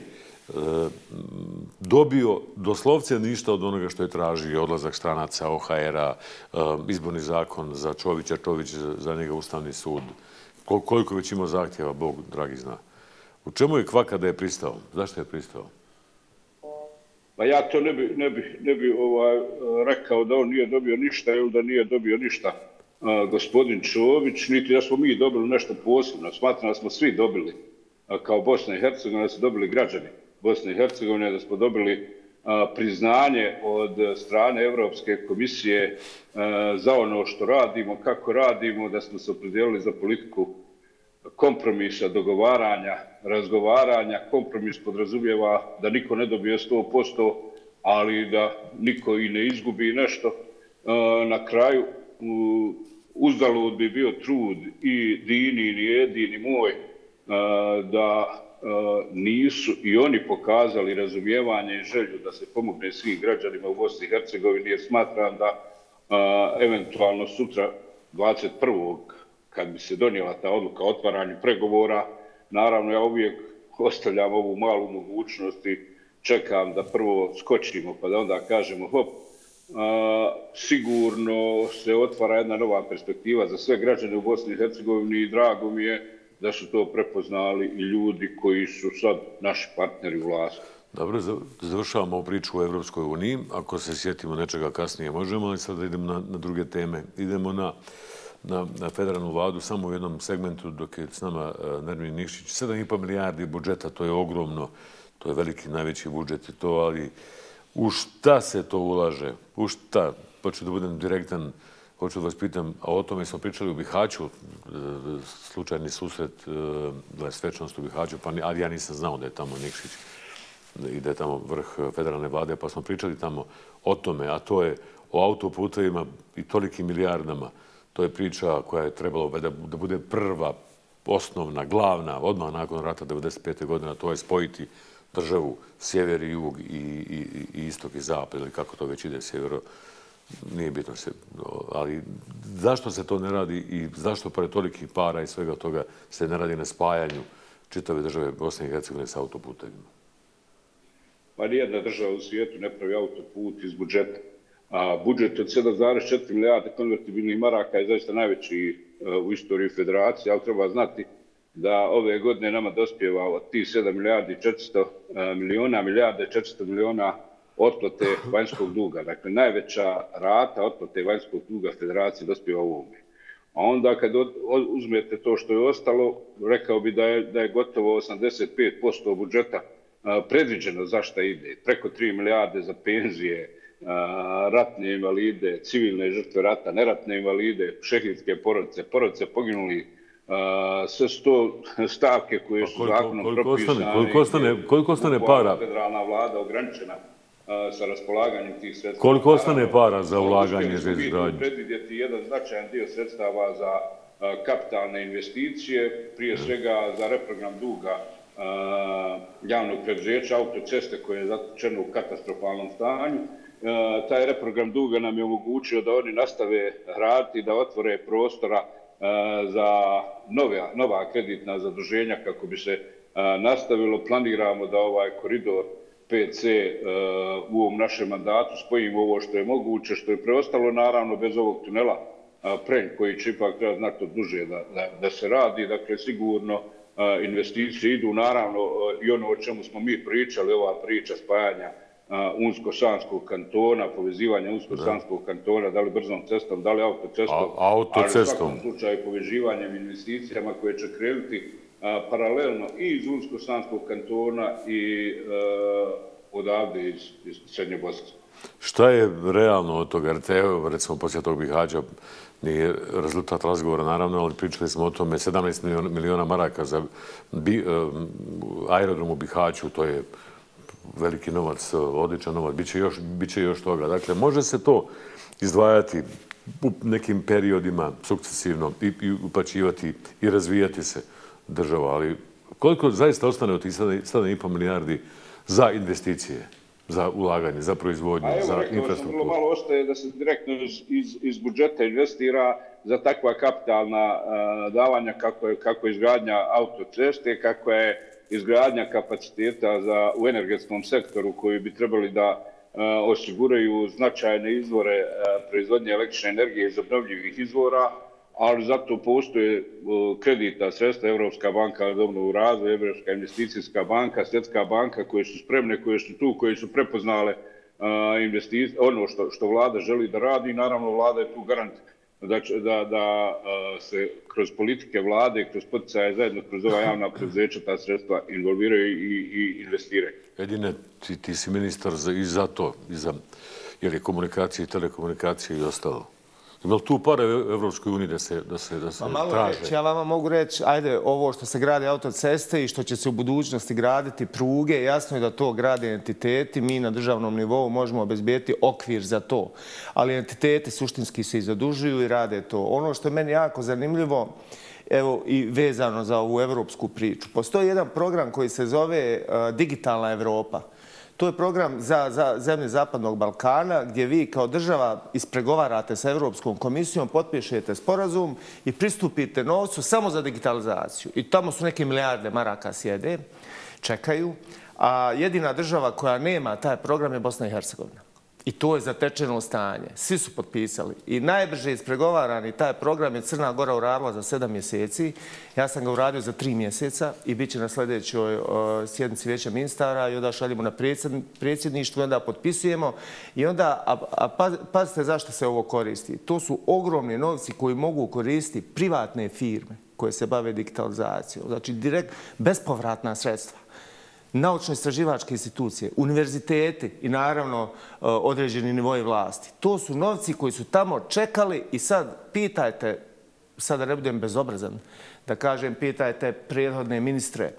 dobio doslovce ništa od onoga što je tražio, odlazak stranaca, O H R-a, izborni zakon za Čovića, Čović za njega Ustavni sud. Koliko već imao zahtjeva, Bog dragi zna. U čemu je kvaka da je pristao? Zašto je pristao? Pa ja to ne bi, ne bi, ne bi ovaj, rekao da on nije dobio ništa ili da nije dobio ništa a, gospodin Čović, niti da smo mi dobili nešto posebno. Smatram da smo svi dobili a, kao Bosna i Hercegovina, da su dobili građani Bosne i Hercegovine, da smo dobili a, priznanje od strane Evropske komisije a, za ono što radimo, kako radimo, da smo se opredijelili za politiku kompromisa, dogovaranja, razgovaranja. Kompromis podrazumijeva da niko ne dobije sto posto, ali da niko i ne izgubi nešto. Na kraju, uzalud bi bio trud i Dini, ni Edi, ni moj, da nisu i oni pokazali razumijevanje i želju da se pomogne svim građanima u Bosni i Hercegovini, jer smatram da eventualno sutra dvadeset prvog kad bi se donijela ta odluka o otvaranju pregovora, naravno ja uvijek ostavljam ovu malu mogućnost i čekam da prvo skočimo pa da onda kažemo hop, a, sigurno se otvara jedna nova perspektiva za sve građane u Bosni i Hercegovini i drago mi je da su to prepoznali i ljudi koji su sad naši partneri u vlasti. Dobro, završavamo priču o Evropskoj uniji. Ako se sjetimo nečega kasnije možemo, ali sad idemo na, na druge teme. Idemo na Na, na federalnu vladu samo u jednom segmentu dok je s nama uh, Nermin Nikšić. sedam i po milijardi budžeta, to je ogromno, to je veliki, najveći budžet i to, ali u šta se to ulaže? U šta? Počeo da budem direktan, hoću da vas pitam, a o tome smo pričali u Bihaću, uh, slučajni susret, uh, svečanost u Bihaću, pa, ali ja nisam znao da je tamo Nikšić i da je tamo vrh federalne vlade, pa smo pričali tamo o tome, a to je o autoputevima i tolikim milijardama. To je priča koja je trebalo da, da bude prva, osnovna, glavna, odmah nakon rata devedeset pete godine, to je spojiti državu sjever i jug i, i, i istok i zapad, ili kako to već ide, sjevero, nije bitno se, ali zašto se to ne radi i zašto pored tolikih para i svega toga se ne radi na spajanju čitave države Bosne i Hercegovine sa autoputevima? Pa nijedna država u svijetu ne pravi autoput iz budžeta. A budžet od sedam zarez četiri milijarde konvertibilnih maraka je zaista najveći u istoriji federacije, ali treba znati da ove godine nama dospijeva od tih sedam milijardi četiristo miliona, milijarde četiristo miliona otplate vanjskog duga. Dakle, najveća rata otplate vanjskog duga federacije dospijeva u ovome. A onda kad uzmete to što je ostalo, rekao bi da je, da je gotovo osamdeset pet posto budžeta predviđeno za šta ide. Preko tri milijarde za penzije, ratne invalide, civilne žrtve rata, neratne invalide, šehidske porodice, porodice poginuli, sve sto stavke koje su zakonom propisane. Koliko ostane, koliko ostane para? Federalna vlada ograničena sa raspolaganjem tih sredstava. Koliko ostane para za ulaganje za izgradnju? Predvidjeti jedan značajan dio sredstava za kapitalne investicije, prije svega za reprogram duga javnog preduzeća, autoceste koje je zatečeno u katastrofalnom stanju. Taj reprogram duga nam je omogućio da oni nastave raditi, da otvore prostora za nove, nova kreditna zaduženja kako bi se nastavilo. Planiramo da ovaj koridor P C u ovom našem mandatu spojimo ovo što je moguće, što je preostalo, naravno bez ovog tunela Prenj, koji će ipak treba znatno duže da, da, da se radi. Dakle, sigurno investicije idu, naravno i ono o čemu smo mi pričali, ova priča spajanja Unsko-Sanskog kantona, povezivanja Unsko-Sanskog kantona, da li brzom cestom, da li autocestom, autocestom. ali u svakom slučaju povezivanjem investicijama koje će krenuti paralelno i iz Unsko-Sanskog kantona i odavde iz, iz Srednjobosanskog. Šta je realno od toga? Evo, recimo, poslije tog Bihaća nije rezultat razgovora, naravno, ali pričali smo o tome sedamnaest miliona maraka za bi, aerodrom u Bihaću, to je veliki novac, odličan novac, biće još, biće još toga. Dakle, može se to izdvajati u nekim periodima sukcesivno i, i uplaćivati i razvijati se država, ali koliko zaista ostane od tih sedam i pol milijardi za investicije, za ulaganje, za proizvodnju, evo, za infrastrukturu? infrastrukturu? Vrlo malo ostaje da se direktno iz, iz, iz budžeta investira za takva kapitalna uh, davanja kako je, kako je izgradnja autoceste, kako je izgradnja kapaciteta za, u energetskom sektoru koji bi trebali da uh, osiguraju značajne izvore uh, proizvodnje električne energije iz obnovljivih izvora, ali zato postoje uh, kredita, sredstva, Evropska banka za obnovu i razvoj, Evropska investicijska banka, Svjetska banka koje su spremne, koje su tu, koje su prepoznale uh, investicije, ono što, što vlada želi da radi. Naravno, vlada je tu garant da, da, da uh, se kroz politike vlade, kroz poticaje zajedno, kroz ova javna preduzeća ta sredstva involviraju i, i investiraju. Edine, ti, ti si ministar za, i za to, i za jer je komunikacije i telekomunikacije i ostalo. Ima li tu pare u Evropskoj uniji da se, da se, da se pa malo traže? Reći, ja vama mogu reći, ajde, ovo što se grade autoceste i što će se u budućnosti graditi pruge, jasno je da to grade entiteti, mi na državnom nivou možemo obezbijeti okvir za to. Ali entiteti suštinski se i zadužuju i rade to. Ono što je meni jako zanimljivo, evo i vezano za ovu evropsku priču, postoji jedan program koji se zove uh, Digitalna Evropa. To je program za, za zemlje Zapadnog Balkana gdje vi kao država ispregovarate sa Evropskom komisijom, potpišete sporazum i pristupite novcu samo za digitalizaciju. I tamo su neke milijarde maraka sjede, čekaju. A jedina država koja nema taj program je Bosna i Hercegovina. I to je zatečeno stanje. Svi su potpisali. I najbrže ispregovarani taj program je Crna Gora uradila za sedam mjeseci. Ja sam ga uradio za tri mjeseca i bit će na sljedećoj uh, sjednici vijeća ministara i onda šaljemo na predsjedništvo i onda potpisujemo. I onda, a, a paz, pazite zašto se ovo koristi. To su ogromni novci koji mogu koristiti privatne firme koje se bave digitalizacijom. Znači, direkt, bespovratna sredstva. Naučno-istraživačke institucije, univerziteti i naravno određeni nivoji vlasti. To su novci koji su tamo čekali i sad pitajte, sad da ne budem bezobrazan, da kažem pitajte prethodne ministre,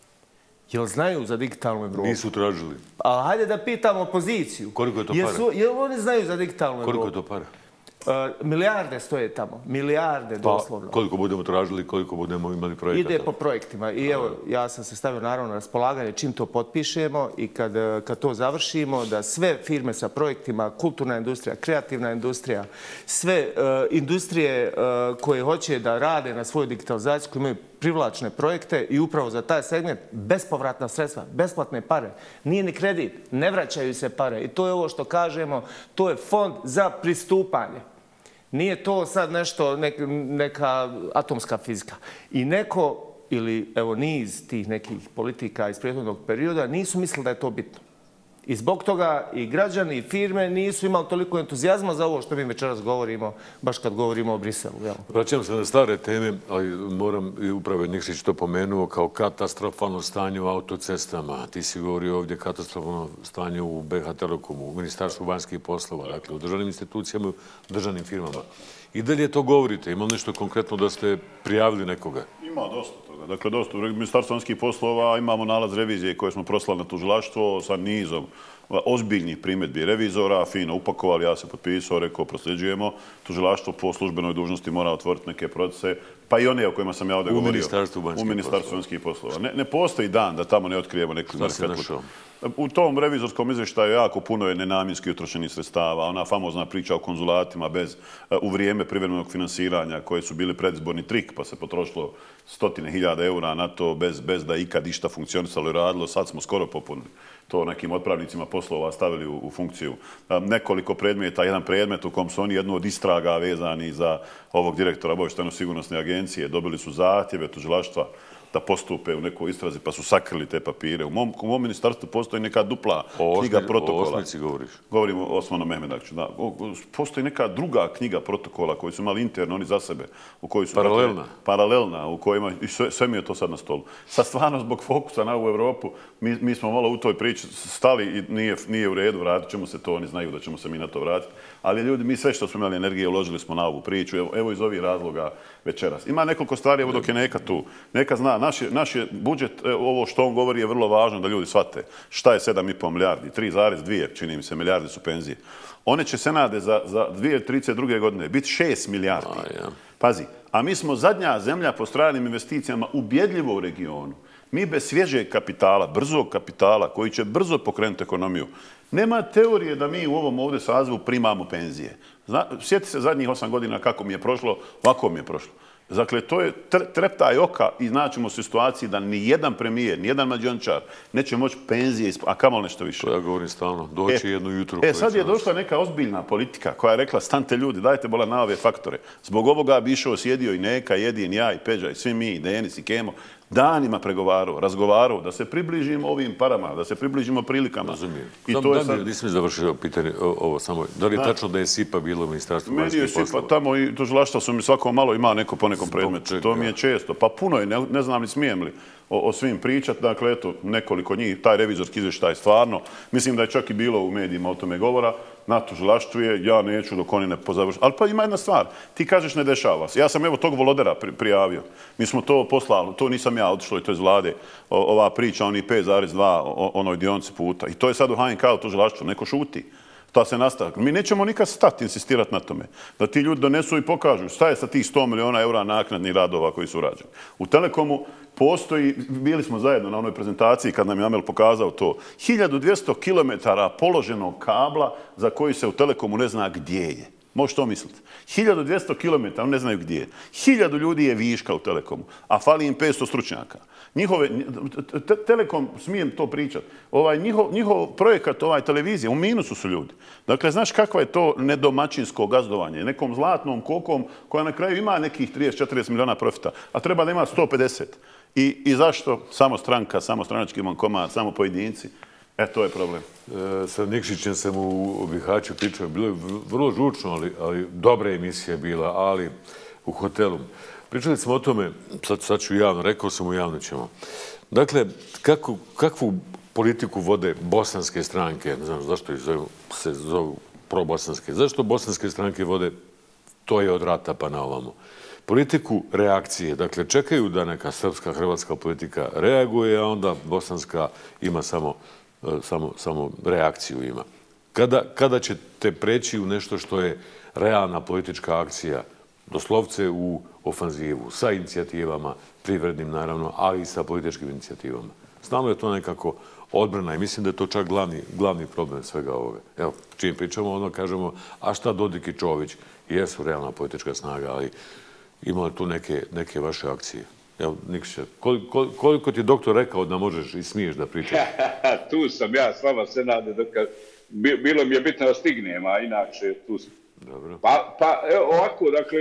jel znaju za digitalnu Evropu? Nisu tražili. A hajde da pitamo opoziciju. Koliko je to para? Jesu, jel oni znaju za digitalnu Evropu? Koliko je to para? Uh, milijarde stoje tamo, milijarde doslovno. Pa, koliko budemo tražili, koliko budemo imali projekata? Ide po projektima i evo, ja sam se stavio naravno na raspolaganje čim to potpišemo i kad, kad to završimo, da sve firme sa projektima, kulturna industrija, kreativna industrija, sve uh, industrije uh, koje hoće da rade na svoju digitalizaciju, koje imaju privlačne projekte i upravo za taj segment bespovratna sredstva, besplatne pare. Nije ni kredit, ne vraćaju se pare i to je ovo što kažemo, to je fond za pristupanje. Nije to sad nešto, neka atomska fizika. I neko, ili evo niz tih nekih politika iz prethodnog perioda, nisu mislili da je to bitno. I zbog toga i građani i firme nisu imali toliko entuzijazma za ovo što mi večeras govorimo, baš kad govorimo o Briselu. Vraćam se na stare teme, ali moram, upravo Nikšić to pomenuo, kao katastrofalno stanje u autocestama. Ti si govorio ovdje katastrofalno stanje u B H Telekomu, u Ministarstvu vanjskih poslova, dakle u državnim institucijama, u državnim firmama. I dalje to govorite? Ima nešto konkretno da ste prijavili nekoga? Ima dosta toga. Dakle, dosta. U Ministarstvu vanjskih poslova imamo nalaz revizije koje smo proslali na tužilaštvo sa nizom ozbiljnih primjedbi revizora, fino upakovali, ja se potpisao, rekao, prosljeđujemo. Tužilaštvo po službenoj dužnosti mora otvoriti neke procese, pa i one o kojima sam ja ovdje govorio. U Ministarstvu vanjskih poslova. Ne, ne postoji dan da tamo ne otkrijemo neku marfetlu. U tom revizorskom izvještaju jako puno je nenamjenski utrošenih sredstava. Ona famozna priča o konzulatima bez, u vrijeme privremenog finansiranja koje su bili predizborni trik, pa se potrošilo stotine hiljada eura na to bez, bez da ikad išta funkcionisalo i radilo. Sad smo skoro popunili to nekim otpravnicima poslova stavili u, u funkciju. Nekoliko predmeta, jedan predmet u kom su oni jednu od istraga vezani za ovog direktora obavještajno-sigurnosne agencije. Dobili su zahtjeve tužilaštva da postupe u nekoj istrazi, pa su sakrili te papire. U mom, u mom ministarstvu postoji neka dupla o knjiga osmi, protokola. O osmici govoriš? Govorimo o Osmanu Mehmedaču. Da. Postoji neka druga knjiga protokola koju su imali interno oni za sebe. U kojoj su, paralelna? Dakle, paralelna, u kojima, i sve, sve mi je to sad na stolu. Sad stvarno zbog fokusa na ovu Evropu, mi, mi smo malo u toj priči stali i nije, nije u redu, vratit ćemo se to, oni znaju da ćemo se mi na to vratiti. Ali ljudi, mi sve što smo imali energije uložili smo na ovu priču. Evo, evo iz ovih razloga večeras. Ima nekoliko stvari, evo dok je Neka tu. Neka zna, naš je, naš je budžet, ovo što on govori je vrlo važno da ljudi shvate. Šta je sedam i pol milijardi? tri zarez dvije, čini mi se, milijardi su penzije. One će se nade za, za dvije tisuće trideset druge. godine biti šest milijardi. A, ja. Pazi, a mi smo zadnja zemlja po stranim investicijama ubjedljivo u regionu. Mi bez svježeg kapitala, brzog kapitala, koji će brzo pokrenuti ekonomiju, nema teorije da mi u ovom ovdje sazivu primamo penzije. Zna, sjeti se zadnjih osam godina kako mi je prošlo, ovako mi je prošlo. Dakle, to je treptaj oka i značimo u situaciji da ni jedan premijer, ni jedan mađioničar neće moći penzije, a kamoli nešto više. To ja govorim stalno. Doći e, jedno jutro. E, sad je došla neka ozbiljna politika koja je rekla, stante ljudi, dajte bola na ove faktore. Zbog ovoga bi išao, sjedio i Neka, Jedin, ja i Peđa i svi mi, i Denis i Kemo, danima pregovarao, razgovarao, da se približimo ovim parama, da se približimo prilikama. Razumijem. I Sam, to je da sad... mi nisam završio pitanje ovo samo. Da li je da. tačno da je Sipa bilo u Ministarstvu vanjskih poslova? Meni je Sipa tamo i tužilaštva su mi svako malo ima neko po nekom predmetu. To mi je često. Pa puno je, ne, ne znam li smijem li o, o svim pričati. Dakle, eto, nekoliko njih, taj revizorski izvještaj stvarno. Mislim da je čak i bilo u medijima o tome govora. Na tužilaštvu je, ja neću dok oni ne pozavrši. Ali pa ima jedna stvar, ti kažeš ne dešava se. Ja sam evo tog Volodera pri, prijavio. Mi smo to poslali, to nisam ja otišlo i to iz vlade. O, ova priča, oni pet zarez dva o onoj dionici puta. I to je sad u H N K u tužilaštvu, neko šuti. Ta se nastavlja. Mi nećemo nikad stati insistirati na tome. Da ti ljudi donesu i pokažu šta je sa tih sto miliona eura naknadnih radova koji su rađeni. U Telekomu postoji, bili smo zajedno na onoj prezentaciji kad nam je Amel pokazao to, hiljadu dvjesto kilometara položenog kabla za koji se u Telekomu ne zna gdje je. Možeš to misliti. hiljadu dvjesto kilometara, ne znaju gdje je. hiljadu ljudi je viška u Telekomu, a fali im petsto stručnjaka. Njihove, te, Telekom, smijem to pričati, ovaj, njihov, njihov projekat, ovaj televizija, u minusu su ljudi. Dakle, znaš kakva je to nedomaćinsko gazdovanje? Nekom zlatnom kokom koja na kraju ima nekih trideset do četrdeset miliona profita, a treba da ima sto pedeset. I, i zašto? Samo stranka, samo stranački bankomat, samo pojedinci. E, to je problem. E, sa Nikšićem sam u Bihaću pričao, bilo je vrlo žučno, ali, ali dobra emisija je bila, ali u hotelu. Pričali smo o tome, sad, sad ću javno, rekao sam u javno ćemo. Dakle, kako, kakvu politiku vode bosanske stranke, ne znam zašto ih zovu, se zovu probosanske, zašto bosanske stranke vode, to je od rata pa na ovamo. Politiku reakcije, dakle, čekaju da neka srpska, hrvatska politika reaguje, a onda bosanska ima samo, samo, samo reakciju ima. Kada, kada ćete preći u nešto što je realna politička akcija, doslovce u ofanzivu, sa inicijativama, privrednim naravno, ali i sa političkim inicijativama. Stalno je to nekako odbrana i mislim da je to čak glavni, glavni problem svega ovoga. Evo, čim pričamo, ono kažemo, a šta Dodik i Čović? Jesu realna politička snaga, ali ima li tu neke, neke vaše akcije? Evo, Nikšića, koliko, koliko ti je doktor rekao da možeš i smiješ da pričaš? Tu sam ja, s vama se nade, dok bilo mi je bitno da stignem, a inače tu sam. Dobro. Pa, pa evo, ovako, dakle,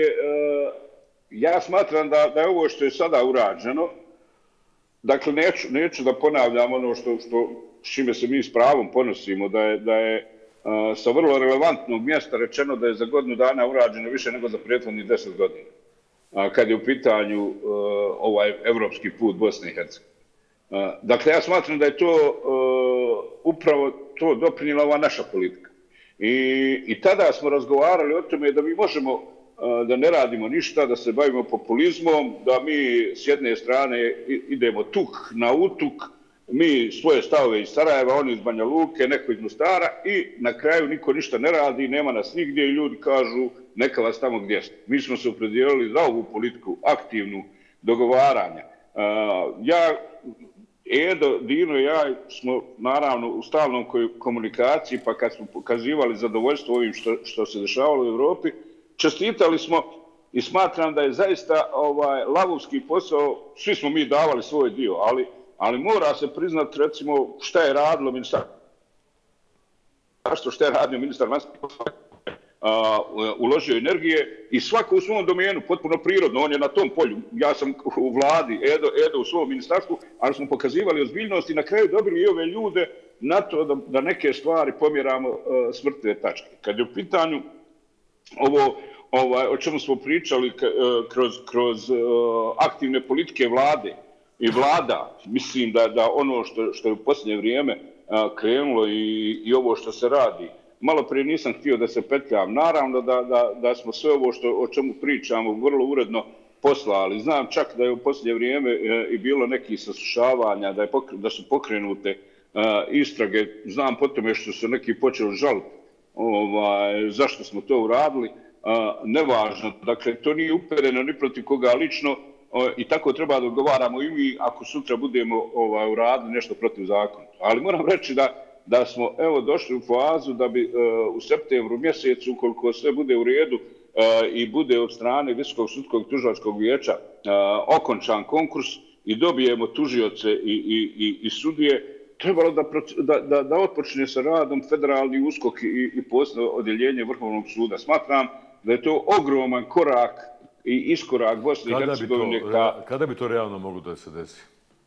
ja smatram da, da je ovo što je sada urađeno, dakle, neću, neću da ponavljam ono što, što, s čime se mi s pravom ponosimo, da je, da je a, sa vrlo relevantnog mjesta rečeno da je za godinu dana urađeno više nego za prethodnih deset godina, a, kad je u pitanju a, ovaj evropski put Bosne i Hercegovine. Dakle, ja smatram da je to a, upravo to doprinijela ova naša politika. I, I tada smo razgovarali o tome da mi možemo da ne radimo ništa, da se bavimo populizmom, da mi s jedne strane idemo tuk na utuk mi svoje stavove iz Sarajeva, oni iz Banja Luke, neko iz Mostara i na kraju niko ništa ne radi, nema nas nigdje i ljudi kažu neka vas tamo gdje ste. Mi smo se opredijelili za ovu politiku aktivnu dogovaranja. Ja, Edo, Dino i ja smo naravno u stalnom komunikaciji, pa kad smo pokazivali zadovoljstvo ovim što, što se dešavalo u Evropi, čestitali smo i smatram da je zaista ovaj, lavovski posao, svi smo mi davali svoj dio, ali, ali mora se priznati recimo šta je radilo ministarstvo, šta je radio ministar vanjskih poslova, uložio energije i svako u svom domenu, potpuno prirodno, on je na tom polju. Ja sam u vladi, Edo, Edo u svom ministarstvu, ali smo pokazivali ozbiljnost i na kraju dobili i ove ljude na to da, da neke stvari pomjeramo uh, s mrtve tačke. Kad je u pitanju ovo, ovaj, o čemu smo pričali k, uh, kroz, kroz uh, aktivne politike vlade i vlada, mislim da, da ono što, što je u posljednje vrijeme uh, krenulo i, i ovo što se radi, malo prije nisam htio da se petljam. Naravno da, da, da smo sve ovo što, o čemu pričamo vrlo uredno poslali. Znam čak da je u posljednje vrijeme e, i bilo nekih saslušavanja, da, je pokre, da su pokrenute e, istrage. Znam po tome što su neki počeli žaliti ovaj, zašto smo to uradili. E, nevažno. Dakle, to nije upereno ni protiv koga lično e, i tako treba da odgovaramo i mi ako sutra budemo ovaj, uradili nešto protiv zakona. Ali moram reći da da smo evo došli u fazu da bi uh, u septembru mjesecu, ukoliko sve bude u redu uh, i bude od strane Visokog sudskog tužilačkog vijeća uh, okončan konkurs i dobijemo tužioce i, i, i, i sudije, trebalo da, da, da, da otpočne sa radom federalni uskok i, i posebno odjeljenje Vrhovnog suda. Smatram da je to ogroman korak i iskorak Bosne i Hercegovine. Ka... Kada bi to realno moglo da se desi?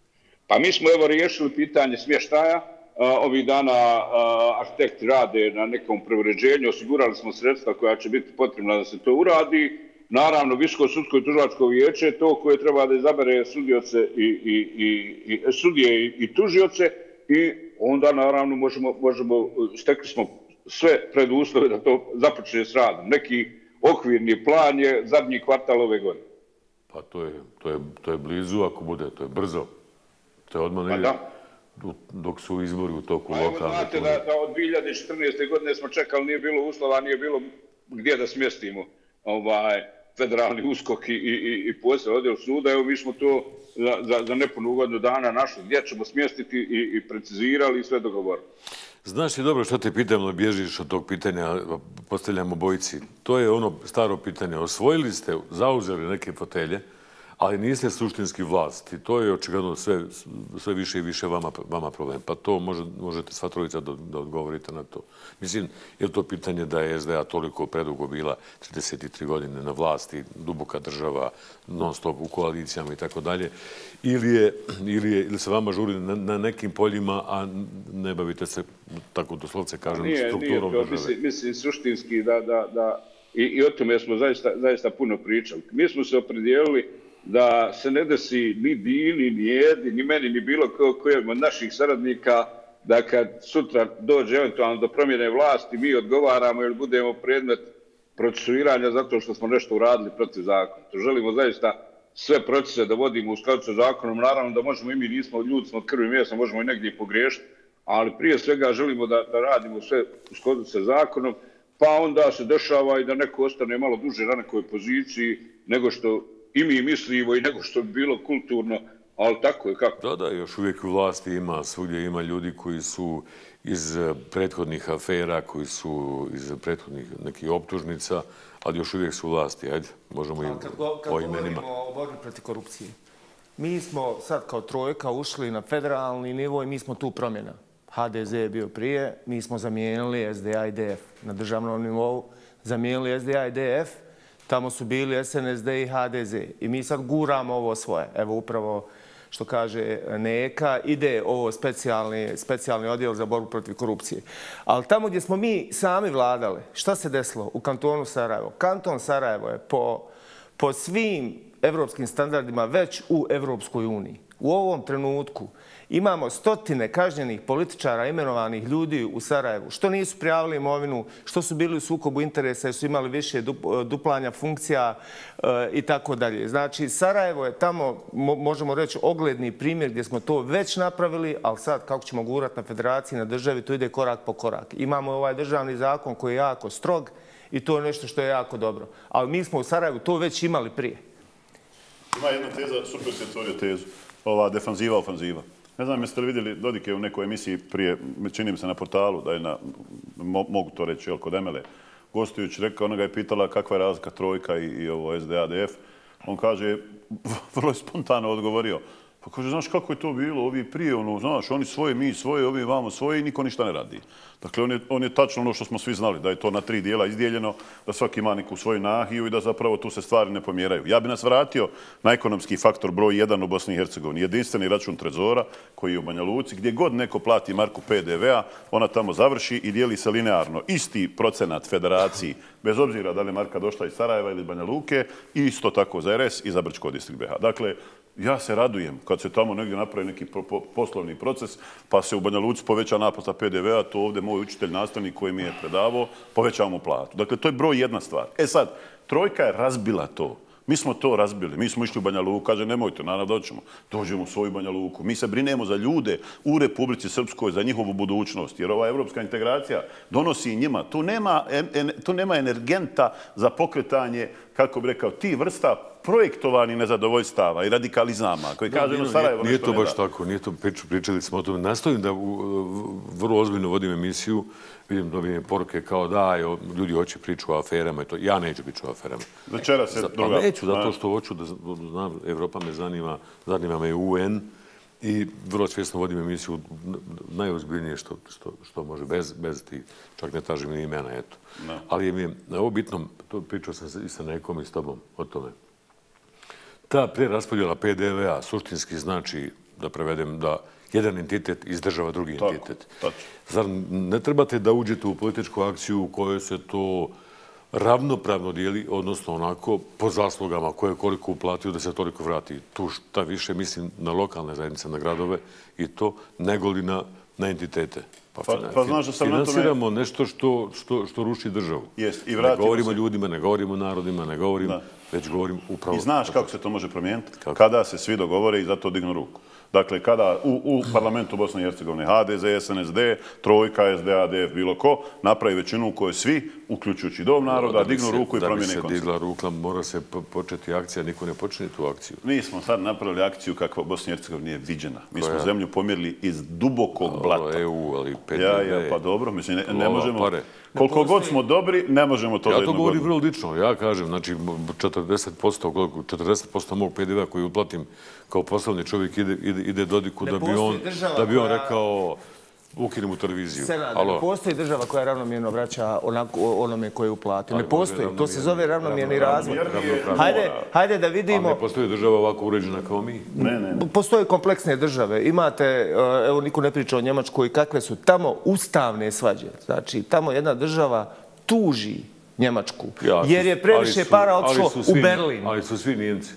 Pa mi smo evo riješili pitanje smještaja. Ovih dana arhitekti rade na nekom preuređenju, osigurali smo sredstva koja će biti potrebna da se to uradi. Naravno, Visoko sudsko i tužilačko vijeće je to koje treba da izabere sudioce i, i, i, i, sudije i, i tužioce i onda naravno možemo, možemo, stekli smo sve preduslove da to započne s radom. Neki okvirni plan je zadnji kvartal ove godine. Pa to je, to je, to je blizu ako bude, to je brzo. To je odmah negdje. Pa da. Dok su izbori u toku lokalne. Znate da, da od dvije hiljade četrnaeste. godine smo čekali, nije bilo uslova, nije bilo gdje da smjestimo ovaj, federalni uskok i, i, i posao odjel suda. Evo mi smo to za, za, za nepunu godinu dana našli gdje ćemo smjestiti i, i precizirali i sve dogovorili. Znaš li dobro što te pitam, da bježiš od tog pitanja, postavljamo bojici. To je ono staro pitanje. Osvojili ste, zauzeli neke fotelje, ali niste suštinski vlast i to je očigledno sve, sve više i više vama, vama problem. Pa to može, možete sva trojica da, da odgovorite na to. Mislim, je to pitanje da je S D A toliko predugo bila trideset tri godine na vlasti, duboka država, non stop u koalicijama i tako dalje, ili je, ili je, ili se vama žuri na, na nekim poljima, a ne bavite se, tako doslovce kažem, nije, strukturom nije to, države. Mislim, mislim suštinski da, da, da i, i o tome smo zaista, zaista puno pričali. Mi smo se opredijelili da se ne desi ni Dini, ni Edi, ni meni, ni bilo kojem od naših saradnika, da kad sutra dođe eventualno do promjene vlasti, mi odgovaramo ili budemo predmet procesuiranja zato što smo nešto uradili protiv zakona. To želimo zaista sve procese da vodimo u skladu sa zakonom. Naravno da možemo i mi, nismo ljudi, smo od krvi i mjesta, možemo i negdje pogriješiti, ali prije svega želimo da, da radimo sve u skladu sa zakonom, pa onda se dešava i da neko ostane malo duže na nekoj poziciji nego što i mi mislimo i nego što bi bilo kulturno, ali tako je kako. Da, da, još uvijek u vlasti ima, svugdje ima ljudi koji su iz prethodnih afera, koji su iz prethodnih nekih optužnica, ali još uvijek su u vlasti. Ajde, možemo i o imenima. Kad govorimo o borbi protiv korupcije, mi smo sad kao trojka ušli na federalni nivo i mi smo tu promjena. H D Z je bio prije, mi smo zamijenili S D A i D F na državnom nivou, zamijenili S D A i D F, tamo su bili S N S D i H D Z. I mi sad guramo ovo svoje. Evo upravo što kaže Neka, ide ovo specijalni, specijalni odjel za borbu protiv korupcije. Ali tamo gdje smo mi sami vladali, šta se desilo u kantonu Sarajevo? Kanton Sarajevo je po, po svim evropskim standardima već u Evropskoj uniji. u ovom trenutku imamo stotine kažnjenih političara, imenovanih ljudi u Sarajevu, što nisu prijavili imovinu, što su bili u sukobu interesa, jer su imali više duplanja funkcija i tako dalje. Znači, Sarajevo je tamo, možemo reći, ogledni primjer gdje smo to već napravili, ali sad kako ćemo gurati na federaciji, na državi, to ide korak po korak. Imamo ovaj državni zakon koji je jako strog i to je nešto što je jako dobro. Ali mi smo u Sarajevu to već imali prije. Ima jedna teza, super se otvorio tezu, ova defanziva, ofanziva. Ne znam, jeste li vidjeli, Dodik je u nekoj emisiji prije, čini mi se na portalu, da je na, mo, mogu to reći, jel, kod Emele, gostujući rekao, ona ga je pitala kakva je razlika Trojka i, i ovo S D A D F. On kaže, vrlo je spontano odgovorio, pa kaže, znaš kako je to bilo, ovi prije, ono, znaš, oni svoje, mi svoje, ovi vamo svoje i niko ništa ne radi. Dakle, on je, on je tačno ono što smo svi znali, da je to na tri dijela izdijeljeno, da svaki ima neku svoju nahiju i da zapravo tu se stvari ne pomjeraju. Ja bi nas vratio na ekonomski faktor broj jedan u Bosni i Hercegovini. Jedinstveni račun trezora koji je u Banja Luci, gdje god neko plati marku P D V-a, ona tamo završi i dijeli se linearno. Isti procenat federaciji, bez obzira da li je marka došla iz Sarajeva ili Banja Luke, i isto tako za R S i za Brčko distrikt B iH. Dakle, ja se radujem kad se tamo negdje napravi neki poslovni proces, pa se u Banja Luci poveća naplata P D V-a, to ovdje moj učitelj, nastavnik koji mi je predavao, povećava mu platu. Dakle, to je broj jedna stvar. E sad, Trojka je razbila to. Mi smo to razbili. Mi smo išli u Banja Luku, kaže nemojte, naravno doćemo. Dođemo u svoju Banja Luku. Mi se brinemo za ljude u Republici Srpskoj, za njihovu budućnost. Jer ova evropska integracija donosi njima. Tu nema, en, tu nema energenta za pokretanje, kako bi rekao, ti vrsta projektovani nezadovoljstava i radikalizama koji kaže no, Sarajevo nije to baš tako, nije to priču, pričali smo o tome. Nastavim da vrlo ozbiljno vodim emisiju, vidim dobijem poruke kao da ljudi hoće priču o aferama i to. Ja neću priču o aferama. Večera se druga. Pa neću, zato što hoću da znam, Evropa me zanima, zanima me U N i vrlo svjesno vodim emisiju najozbiljnije što, što, što može, bez, bez tih, čak ne tražim ni imena, eto. No. Ali mi je ovo bitno, to pričao sam i sa nekom i s tobom o tome. Ta preraspodjela P D V-a suštinski znači, da prevedem, da jedan entitet izdržava drugi tako, entitet. Tako. Zar ne trebate da uđete u političku akciju u kojoj se to ravnopravno dijeli, odnosno onako po zaslugama koje koliko uplatio da se toliko vrati? Tu šta više mislim na lokalne zajednice, na gradove i to, nego li na, na entitete. Pa, pa, pa znaš da sam finansiramo na tome... nešto što, što, što ruši državu. Jest, i ne govorimo se... ljudima, ne govorimo narodima, ne govorim, da. već govorim upravo... I znaš kako se to može promijeniti? Kako? Kada se svi dogovore i za to dignu ruku. Dakle, kada u, u parlamentu Bosne i Hercegovine H D Z, S N S D, Trojka, S D A D F, bilo ko, napravi većinu u kojoj svi, uključujući Dom naroda, dignu se, ruku i promijene koncept. Da bi se digla ruka, mora se početi akcija, niko ne počne tu akciju. Mi smo sad napravili akciju kakva Bosna i Hercegovina nije viđena. Mi smo zemlju pomjerili iz dubokog blata. E U, ali P D V. Ja, ja, pa dobro, mislim, ne, ne možemo... Pare. Koliko god smo dobri, ne možemo to za jednu godinu. Ja to govorim vrlo lično. Ja kažem, znači, četrdeset posto, četrdeset posto mog P D V-a koji uplatim kao poslovni čovjek ide, ide, ide Dodiku da bi on, da bi on rekao ukinem u televiziju. Senade, ne postoji država koja ravnomjerno vraća onako, onome koje je uplatio. Ne postoji. To se zove ravnomjerni razvoj. Hajde, hajde da vidimo... Ali ne postoji država ovako uređena kao mi. Ne, ne, ne. Postoje kompleksne države. Imate, evo niko ne priča o Njemačkoj, kakve su tamo ustavne svađe. Znači, tamo jedna država tuži Njemačku. Ja, jer je previše su, para otišlo u Berlin. Ali su svi Nijemci.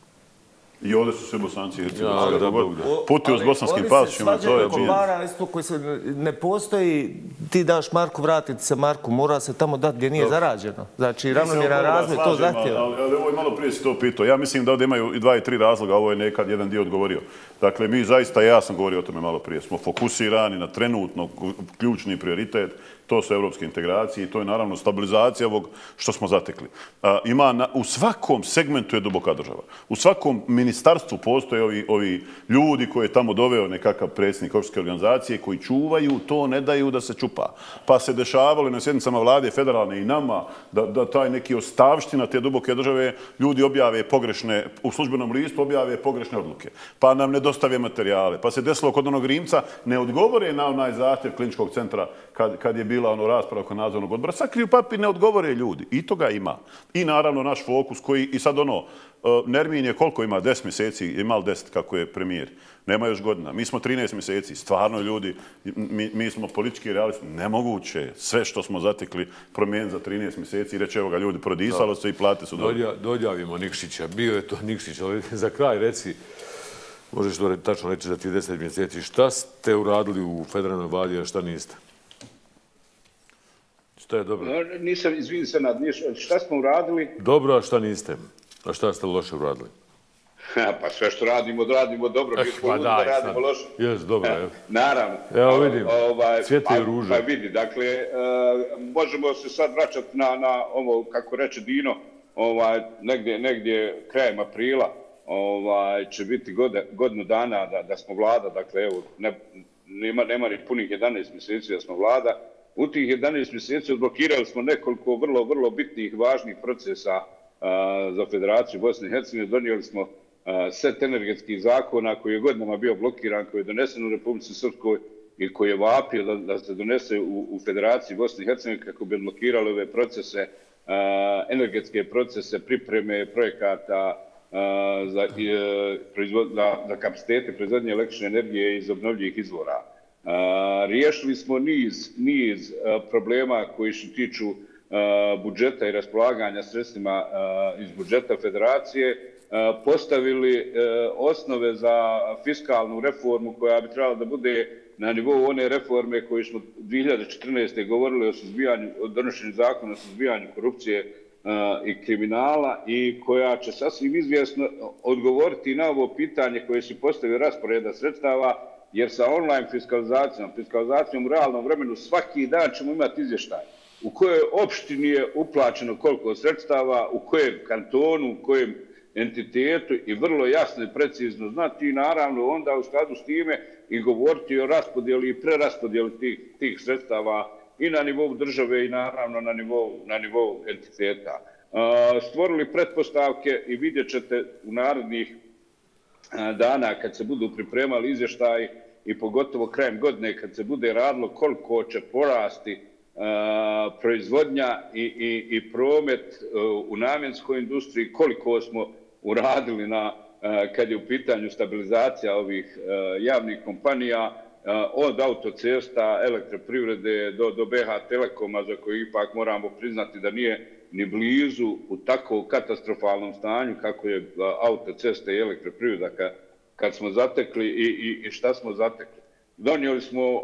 I ovdje su sve Bosanci i Hercegovini. Ja, putio s bosanskim pasušima, to je činjenica. Para, isto koji se ne postoji, ti daš Marku, vratiti se Marku, mora se tamo dati gdje nije zarađeno. Znači, ravnomjeran razvoj to zahtjeva. Ali, ali ovo je malo prije si to pitao. Ja mislim da ovdje imaju i dva i tri razloga, ovo je nekad jedan dio odgovorio. Dakle, mi zaista, ja sam govorio o tome malo prije, smo fokusirani na trenutno ključni prioritet, to su evropske integracije i to je naravno stabilizacija ovog što smo zatekli. A, ima na, u svakom segmentu je duboka država. U svakom ministarstvu postoje ovi, ovi ljudi koje je tamo doveo nekakav predsjednik opštine organizacije koji čuvaju, to ne daju da se čupa. Pa se dešavalo na sjednicama vlade federalne i nama da, da taj neki ostavština te duboke države ljudi objave pogrešne, u službenom listu objave pogrešne odluke. Pa nam ne dostave materijale. Pa se desilo kod onog Rimca ne odgovore na onaj zahtjev kliničkog centra kad, kad je bila ono rasprava kod nadzornog odbora. Sakriju papir, ne odgovore ljudi. I toga ima. I naravno naš fokus koji, i sad ono, Nermin je koliko ima? deset mjeseci, ima li deset kako je premijer? Nema još godina. Mi smo trinaest mjeseci. Stvarno ljudi, mi, mi smo politički realisti. Nemoguće sve što smo zatekli promijeniti za trinaest mjeseci i reći evo ga ljudi, prodisalo se i plate su dobro. Dođavimo Nikšića. Bio je to Nikšić. Ali za kraj reci, Možeš to tačno reći za tih deset mjeseci. Šta ste uradili u federalnoj vladi, a šta niste? Šta je dobro? Nisam, izvini se, nad, šta smo uradili? Dobro, a šta niste? A šta ste loše uradili? Pa sve što radimo, radimo dobro. Mi smo da radimo loše. Jes, dobro, evo. Naravno. Evo vidim, cvjete i ruže. Pa vidi, dakle, možemo se sad vraćati na ovo, kako reče Dino, negdje krajem aprila će biti godinu dana da smo vlada. Dakle, evo, nema ni punih jedanaest mjeseci da smo vlada. U tih jedanaest mjeseci odblokirali smo nekoliko vrlo, vrlo bitnih i važnih procesa za Federaciju Bosne i Hercegovine. Donijeli smo set energetskih zakona koji je godinama bio blokiran, koji je donesen u Republici Srpskoj i koji je vapio da se donese u Federaciji Bosne i Hercegovine kako bi odblokirali ove procese, energetske procese, pripreme projekata za kapacitete proizvodnje električne energije iz obnovljivih izvora. Riješili smo niz problema koji se tiču budžeta i raspolaganja sredstvima iz budžeta Federacije, postavili osnove za fiskalnu reformu koja bi trebala da bude na nivou one reforme koje smo dvije hiljade četrnaeste. govorili o donošenju zakona o suzbijanju korupcije i kriminala i koja će sasvim izvjesno odgovoriti na ovo pitanje koje se postavio rasporeda sredstava, jer sa online fiskalizacijom, fiskalizacijom u realnom vremenu svaki dan ćemo imati izvještaj u kojoj opštini je uplaćeno koliko sredstava, u kojem kantonu, u kojem entitetu i vrlo jasno i precizno znati i naravno onda u skladu s time i govoriti o raspodjeli i preraspodjeli tih sredstava i na nivou države i naravno na nivou entiteta. Stvorili pretpostavke i vidjet ćete u narednih dana kad se budu pripremali izvještaji i pogotovo krajem godine kad se bude radilo koliko će porasti proizvodnja i promet u namjenskoj industriji, koliko smo uradili na, kad je u pitanju stabilizacija ovih javnih kompanija, od autocesta, elektroprivrede do B H Telekoma, za koji ipak moramo priznati da nije ni blizu u tako katastrofalnom stanju kako je autoceste i elektroprivreda kad smo zatekli i šta smo zatekli. Donijeli smo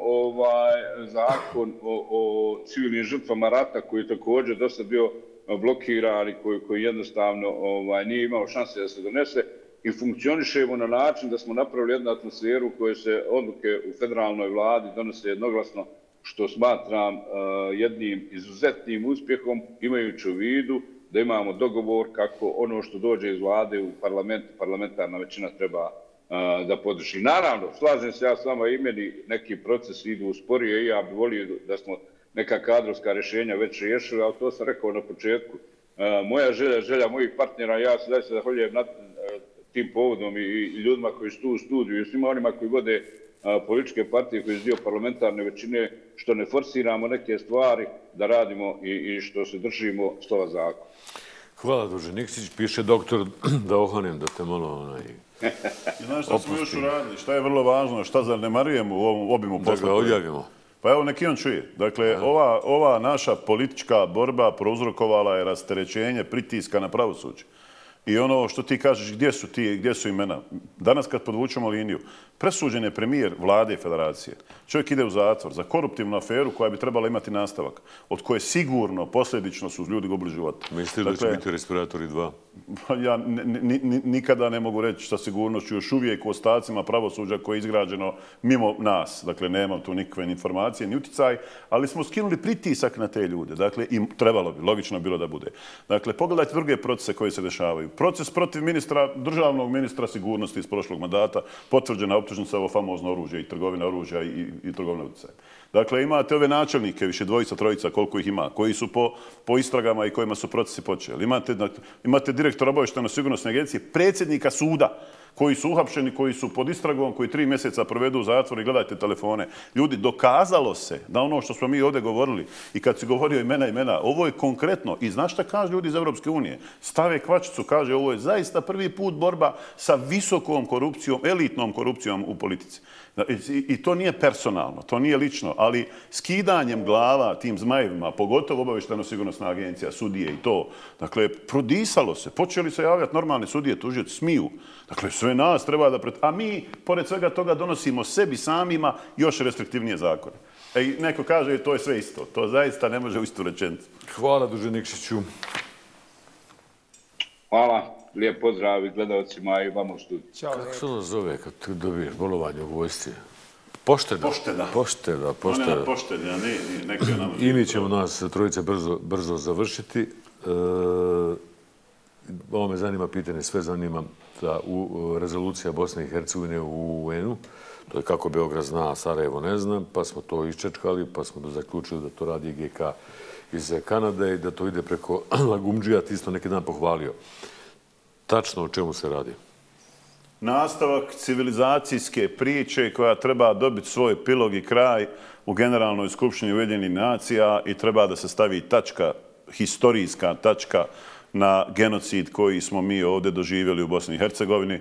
zakon o civilnim žrtvama rata koji je također dosta bio blokiran i koji jednostavno nije imao šanse da se donese i funkcionišemo na način da smo napravili jednu atmosferu u kojoj se odluke u federalnoj vladi donose jednoglasno, što smatram jednim izuzetnim uspjehom, imajući u vidu da imamo dogovor kako ono što dođe iz vlade u parlament, parlamentarna većina treba da podrži. Naravno, slažem se ja s vama, i meni neki procesi idu usporije i ja bih volio da smo neka kadrovska rješenja već riješili, ali to sam rekao na početku. Moja želja, želja mojih partnera, ja se zaista zahvaljujem na tim povodom i ljudima koji su tu u studiju i svima onima koji vode političke partije koji su dio parlamentarne većine, što ne forsiramo neke stvari da radimo i što se držimo slova zakona. Hvala, druže Nikšić. Piše doktor da ohanem, da te malo onaj... Znaš šta smo još uradili? Šta je vrlo važno? Šta zanemarujemo u ovom obimu posla? Da ga odjavimo. Pa evo, neki on čuje. Dakle, ova naša politička borba prouzrokovala je rasterećenje pritiska na pravosuđe. I ono što ti kažeš, gdje su ti, gdje su imena? Danas kad podvučemo liniju, presuđen je premijer vlade federacije. Čovjek ide u zatvor za koruptivnu aferu koja bi trebala imati nastavak, od koje sigurno, posljedično su ljudi gubili život. Mislite da će biti respiratori dva? Ja nikada ne mogu reći sa sigurnošću, još uvijek u ostacima pravosuđa koje je izgrađeno mimo nas. Dakle, nemam tu nikakve informacije ni uticaj, ali smo skinuli pritisak na te ljude. Dakle, i trebalo bi, logično bilo da bude. Dakle, pogledajte druge procese koje se dešavaju. Proces protiv ministra, državnog ministra sigurnosti iz prošlog mandata, potvrđena optužnica ovo famozno oružje i trgovina oružja i trgovina utjecaja. Dakle, imate ove načelnike, više dvojica, trojica, koliko ih ima, koji su po istragama i kojima su procesi počeli. Imate direktora obavještajno-sigurnosne agencije, predsjednika suda, koji su uhapšeni, koji su pod istragom, koji tri mjeseca provedu u zatvoru i gledajte telefone. Ljudi, dokazalo se da ono što smo mi ovdje govorili i kad si govorio imena imena, ovo je konkretno. I znaš šta kaže ljudi iz Europske unije? Stave kvačicu, kaže ovo je zaista prvi put borba sa visokom korupcijom, elitnom korupcijom u politici. I to nije personalno, to nije lično, ali skidanjem glava tim zmajevima, pogotovo obavještajno-sigurnosna agencija, sudije i to, dakle, prodisalo se, počeli se javljati normalne sudije, tužioci, smiju. Dakle, sve nas treba da... Pred... A mi, pored svega toga, donosimo sebi samima još restriktivnije zakone. E, i neko kaže, to je sve isto. To zaista ne može u istu rečenicu. Hvala, Duže Nikšiću. Hvala. Lijep pozdrav i gledalcima i vama u studiju. Kako se ono zove kad ti dobiješ bolovanje u vojsci? Pošteda. Pošteda. Pošteda, pošteda. Ona pošteda, ne, neke nam... I mi ćemo nas trojice brzo, brzo završiti. E, ovo me zanima pitanje, sve zanima da u rezolucija Bosne i Hercegovine u U N-u, to je kako Beograd zna, a Sarajevo ne zna, pa smo to iščečkali, pa smo zaključili da to radi G K iz Kanade i da to ide preko Lagumdžija, ti isto neki dan pohvalio. Tačno o čemu se radi? Nastavak civilizacijske priče koja treba dobiti svoj epilog i kraj u Generalnoj skupštini Ujedinjenih nacija i treba da se stavi tačka, historijska tačka na genocid koji smo mi ovdje doživjeli u Bosni i Hercegovini.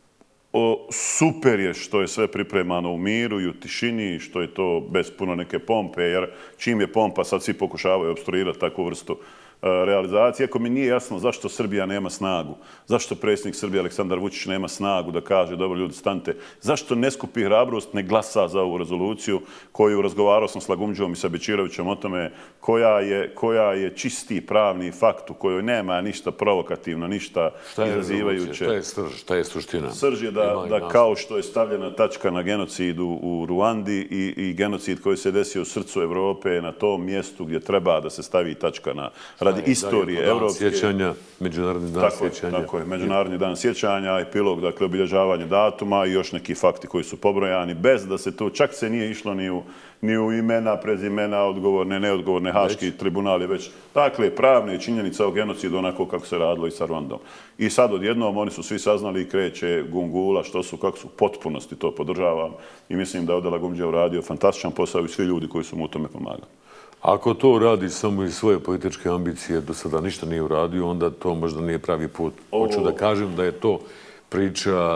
O, super je što je sve pripremano u miru i u tišini, što je to bez puno neke pompe, jer čim je pompa, sad svi pokušavaju obstruirati takvu vrstu realizacije. Ako mi nije jasno zašto Srbija nema snagu, zašto predsjednik Srbije Aleksandar Vučić nema snagu da kaže, dobro ljudi, stante, zašto ne skupi hrabrost, ne glasa za ovu rezoluciju koju razgovarao sam s Lagumdžom i sa Bečirovićem o tome koja je, koja je čisti pravni fakt u kojoj nema ništa provokativno, ništa izazivajuće. Šta je srž, šta je suština? Srž je da, da kao što je stavljena tačka na genocidu u Ruandi i, i genocid koji se desio u srcu Evrope na tom mjestu gdje treba da se stavi tačka na radi istorije evropske. Sjećanja, Međunarodni dan sjećanja. Tako je, Međunarodni dan sjećanja, epilog, dakle, obilježavanje datuma i još neki fakti koji su pobrojani, bez da se to, čak se nije išlo ni u, ni u imena, prezimena, odgovorne, neodgovorne, haški tribunali, već, dakle, pravne činjenice o genocidu onako kako se radilo i sa Rwandom. I sad odjednom oni su svi saznali i kreće gungula, što su, kako su u potpunosti to podržavam i mislim da je ovdje Lagumdžija uradio fantastičan posao i svi ljudi koji su mu u tome pomagali. Ako to radi samo iz svoje političke ambicije, do sada ništa nije uradio, onda to možda nije pravi put. Hoću da kažem da je to priča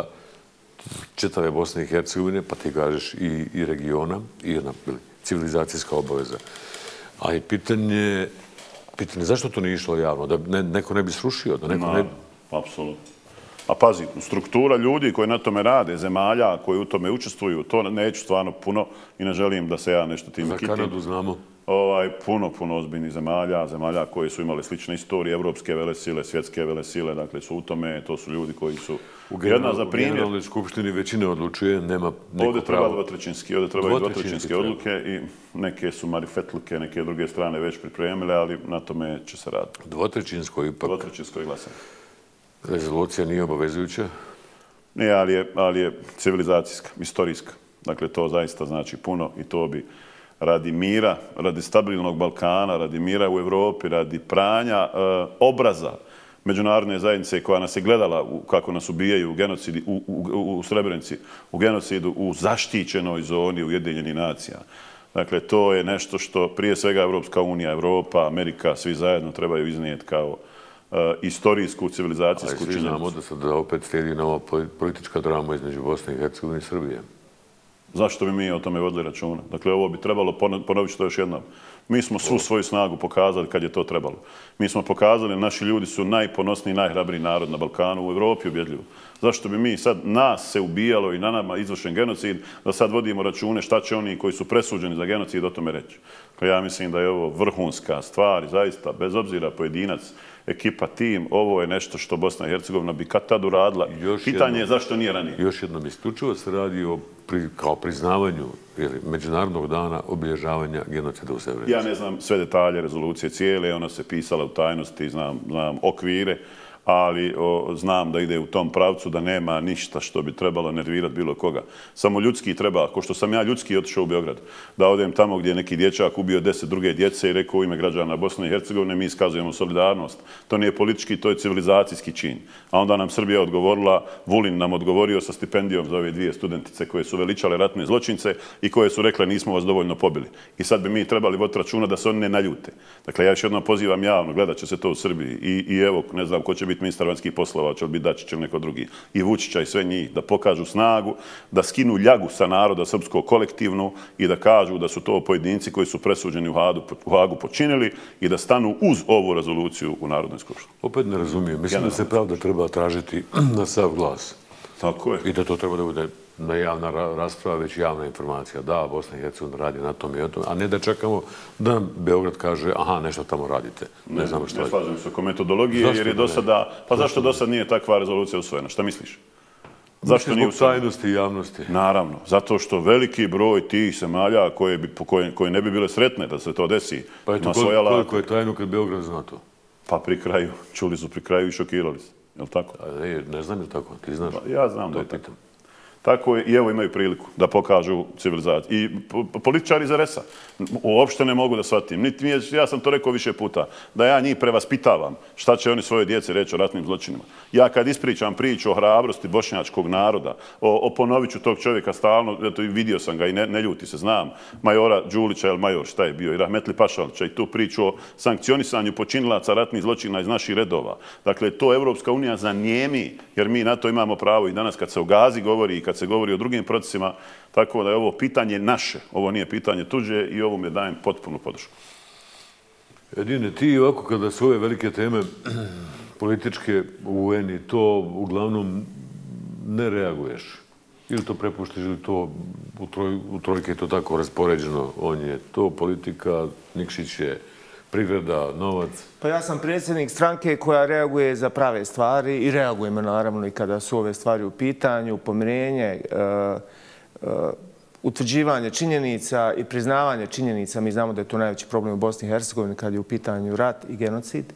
čitave Bosne i Hercegovine, pa ti kažeš i, i regiona, i jedna civilizacijska obaveza. A i pitanje, pitanje zašto to nije išlo javno? Da ne, neko ne bi srušio? Da neko Ma, ne... Apsolutno. A pazi, struktura ljudi koji na tome rade, zemalja koji u tome učestvuju, to neću stvarno puno i ne želim da se ja nešto time kitim. Za Kanadu znamo. Ovaj, puno, puno ozbiljnih zemalja, zemalja koje su imale slične istorije, evropske velesile, svjetske velesile, dakle su u tome, to su ljudi koji su u jedna za primjer. U Generalnoj skupštini većina odlučuje, nema neko pravo. Ovdje treba dvotrećinski, ovdje treba i dvotrećinske odluke i neke su marifetluke, neke druge strane već pripremile, ali na tome će se raditi. Dvotrećinsko ipak. Dvotrećinsko i glasanje. Rezolucija nije obavezujuća? Ne, ali je, ali je civilizacijska, istorijska. Dakle, to zaista znači puno i to bi radi mira, radi stabilnog Balkana, radi mira u Evropi, radi pranja e, obraza međunarodne zajednice koja nas je gledala u, kako nas ubijaju u genocidi, u, u, u Srebrenici, u genocidu u zaštićenoj zoni Ujedinjenih nacija. Dakle, to je nešto što prije svega Evropska unija, Evropa, Amerika, svi zajedno trebaju iznijeti kao uh, istorijsku, civilizacijsku činjenicu. Ali svi znamo da se da opet slijedi nova politička drama između Bosne i Hercegovine i Srbije. Zašto bi mi o tome vodili računa? Dakle, ovo bi trebalo, ponovit to još jednom. Mi smo svu svoju snagu pokazali kad je to trebalo. Mi smo pokazali, naši ljudi su najponosniji, najhrabriji narod na Balkanu, u Evropi ubjedljivo. Zašto bi mi sad, nas se ubijalo i na nama izvršen genocid, da sad vodimo račune šta će oni koji su presuđeni za genocid o tome reći? Dakle, ja mislim da je ovo vrhunska stvar i zaista, bez obzira pojedinac, ekipa, tim, ovo je nešto što Bosna i Hercegovina bi kad tad uradila. Pitanje je zašto nije ranije. Još jednom, isključivo se radi o pri, kao priznavanju ili, Međunarodnog dana obilježavanja genocida u Srebrenici. Ja ne znam sve detalje rezolucije cijele, ona se pisala u tajnosti, znam, znam okvire, ali o, znam da ide u tom pravcu, da nema ništa što bi trebalo nervirati bilo koga. Samo ljudski treba, ko što sam ja ljudski otišao u Beograd, da odem tamo gdje je neki dječak ubio deset druge djece i rekao u ime građana Bosne i Hercegovine, mi iskazujemo solidarnost. To nije politički, to je civilizacijski čin. A onda nam Srbija odgovorila, Vulin nam odgovorio sa stipendijom za ove dvije studentice koje su veličale ratne zločince i koje su rekle nismo vas dovoljno pobili. I sad bi mi trebali voditi računa da se oni ne naljute. Dakle, ja još jednom pozivam javno, gledat će se to u Srbiji i, i evo, ne znam ko će biti biti ministar vanjskih poslova, će li biti Dačić ili neko drugi, i Vučića i sve njih, da pokažu snagu, da skinu ljagu sa naroda srpskog kolektivno i da kažu da su to pojedinci koji su presuđeni u Hagu, u Hagu počinili i da stanu uz ovu rezoluciju u Narodnoj skupštini. Opet ne razumijem. Mislim da se pravda treba tražiti na sav glas. Tako je. I da to treba da bude na javna rasprava, već javna informacija. Da, Bosna i Hercegovina radi na tom i o tom, a ne da čekamo da Beograd kaže aha, nešto tamo radite. Ne, ne znamo što. Ne slažem se oko metodologije, jer je do sada... Pa zašto do sada nije takva rezolucija usvojena? Šta misliš? Zašto nije usvojena? Tajnosti i javnosti. Naravno. Zato što veliki broj tih zemalja koje, bi, koje, koje ne bi bile sretne da se to desi. Pa eto, koliko, koliko je tajno kad Beograd zna to? Pa pri kraju. Čuli su pri kraju i šokirali se. Je li tako? A ne, ne znam je tako. Ti znaš? Pa ja znam da je tako. Tako je, i evo imaju priliku da pokažu civilizaciju. I političari iz er es a uopšte ne mogu da shvatim. Niti je, ja sam to rekao više puta, da ja njih prevaspitavam šta će oni svoje djece reći o ratnim zločinima. Ja kad ispričam priču o hrabrosti bošnjačkog naroda, o, o Ponoviću tog čovjeka stalno, eto, vidio sam ga i ne, ne ljuti se, znam, majora Đulića, ili major šta je bio, i Rahmetli Pašalića, i tu priču o sankcionisanju počinilaca ratnih zločina iz naših redova. Dakle, to Evropska unija zanijemi, jer mi na to imamo pravo i danas kad se o Gazi govori i kad se govori o drugim procesima, tako da je ovo pitanje naše, ovo nije pitanje tuđe i ovom je dajem potpunu podršku. Edine, ti ovako kada su ove velike teme političke u U N i to uglavnom ne reaguješ. Ili to prepuštiš, ili to u, troj, u trojke je to tako raspoređeno. On je to politika, Nikšić je privreda, novac. Pa ja sam predsjednik stranke koja reaguje za prave stvari i reagujemo naravno i kada su ove stvari u pitanju, pomirenje, uh, uh, utvrđivanje činjenica i priznavanje činjenica. Mi znamo da je to najveći problem u Bosni i Hercegovini kad je u pitanju rat i genocid.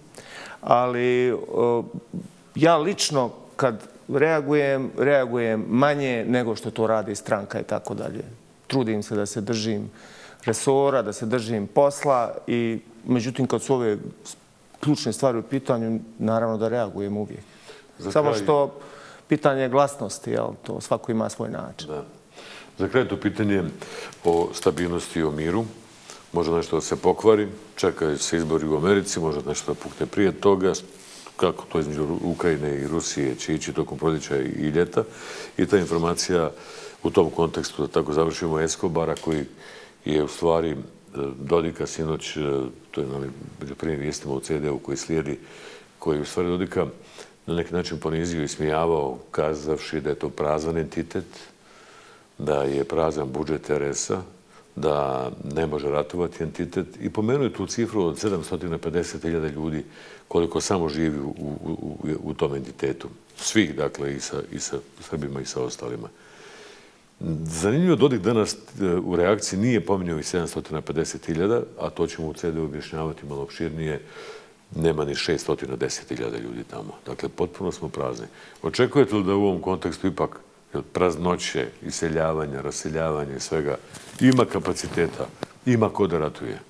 Ali uh, ja lično kad reagujem, reagujem manje nego što to radi stranka i tako dalje. Trudim se da se držim resora, da se držim posla i međutim, kad su ove ključne stvari u pitanju, naravno da reagujem uvijek. Za Samo kraj... što pitanje glasnosti, jel, to svako ima svoj način. Da. Za kraj to pitanje o stabilnosti i o miru. Može nešto da se pokvari, čekaju se izbori u Americi, može nešto da pukne prije toga, kako to između Ukrajine i Rusije će ići tokom proljeća i ljeta. I ta informacija u tom kontekstu, da tako završimo, Eskobara, koji je u stvari Dodika sinoć, to je među prvim vijestima u ce de u koji slijedi, koji je u stvari Dodika na neki način ponizio i smijavao, kazavši da je to prazan entitet, da je prazan budžet er es a, da ne može ratovati entitet i pomenuo je tu cifru od sedamsto pedeset hiljada ljudi koliko samo živi u, u, u, u tom entitetu. Svih, dakle, i sa, i sa Srbima i sa ostalima. Zanimljivo, Dodik danas u reakciji nije pominjao i sedamsto pedeset hiljada, a to ćemo u ce de u objašnjavati malo opširnije, nema ni šeststo deset hiljada ljudi tamo. Dakle, potpuno smo prazni. Očekujete li da u ovom kontekstu ipak praznoće, iseljavanja, raseljavanja i svega ima kapaciteta, ima ko da ratuje?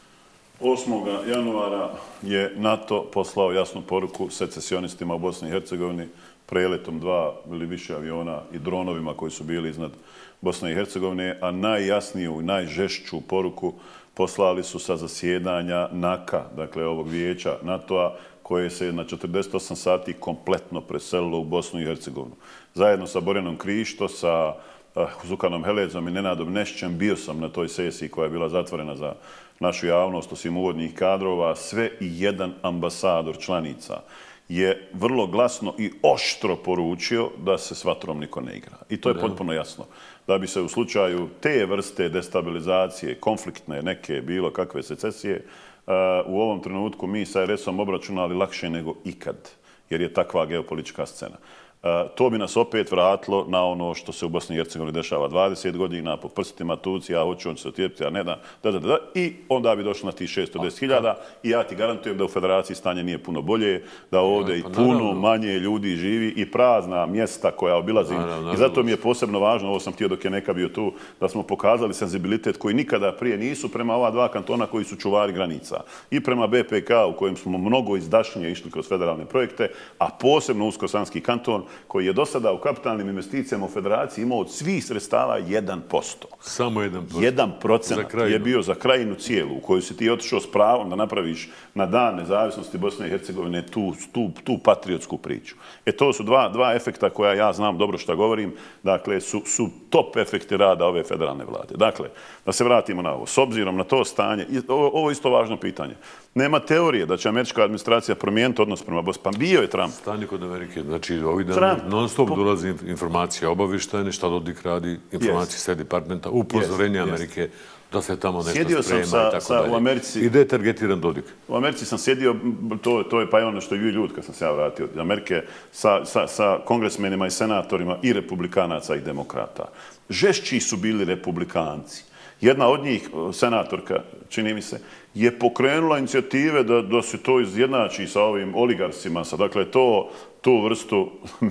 osmog januara je NATO poslao jasnu poruku secesionistima u Bosni i Hercegovini preletom dva ili više aviona i dronovima koji su bili iznad Bosne i Hercegovine, a najjasniju i najžešću poruku poslali su sa zasjedanja naka, dakle ovog vijeća NATO-a, koje se na četrdeset osam sati kompletno preselilo u Bosnu i Hercegovinu. Zajedno sa Borjanom Krišto, sa Zukanom Heledzom i Nenadom Nešćem bio sam na toj sesiji koja je bila zatvorena za našu javnost, osim uvodnih kadrova. Sve i jedan ambasador članica je vrlo glasno i oštro poručio da se s vatrom niko ne igra. I to je potpuno jasno. Da bi se u slučaju te vrste destabilizacije, konfliktne, neke bilo kakve secesije, u ovom trenutku mi sa er es om obračunali lakše nego ikad, jer je takva geopolitička scena. To bi nas opet vratilo na ono što se u Bosni i Hercegovini dešava dvadeset godina, po prstima tuci, ja hoću, on će se otjepiti, a ne da, da, da, da, i onda bi došlo na tih šesto deset hiljada i ja ti garantujem da u Federaciji stanje nije puno bolje, da ovdje i puno manje ljudi živi i prazna mjesta koja obilazim. I zato mi je posebno važno, ovo sam htio dok je neka bio tu, da smo pokazali senzibilitet koji nikada prije nisu prema ova dva kantona koji su čuvari granica. I prema be pe ka u kojem smo mnogo izdašnije išli kroz federalne projekte, a posebno Usko-Sanski kanton, koji je do sada u kapitalnim investicijama u federaciji imao od svih sredstava jedan posto. Samo jedan posto. jedan procenat je bio za krajinu cijelu, u koju si ti otišao s pravom da napraviš na dan nezavisnosti Bosne i Hercegovine tu, tu, tu patriotsku priču. E to su dva, dva efekta koja ja znam dobro šta govorim, dakle su, su top efekti rada ove federalne vlade. Dakle, da se vratimo na ovo. S obzirom na to stanje, ovo, ovo je isto važno pitanje. Nema teorije da će američka administracija promijeniti odnos prema Bosni. Pa bio je Trump. Stanje kod Amerike. Znači, ovih dana non stop dolazi informacija obavještajne, šta Dodik radi, informacije State Departmenta, upozorenje Amerike da se tamo nešto sprema i tako dalje. I gdje je targetiran Dodik? U Americi sam sjedio, to, to je pa i ono što je vi ljud kad sam se ja vratio iz Amerike, sa, sa, sa kongresmenima i senatorima i republikanaca i demokrata. Žešći su bili republikanci. Jedna od njih, senatorka, čini mi se, je pokrenula inicijative da, da se to izjednači sa ovim oligarsima. Dakle, to, tu vrstu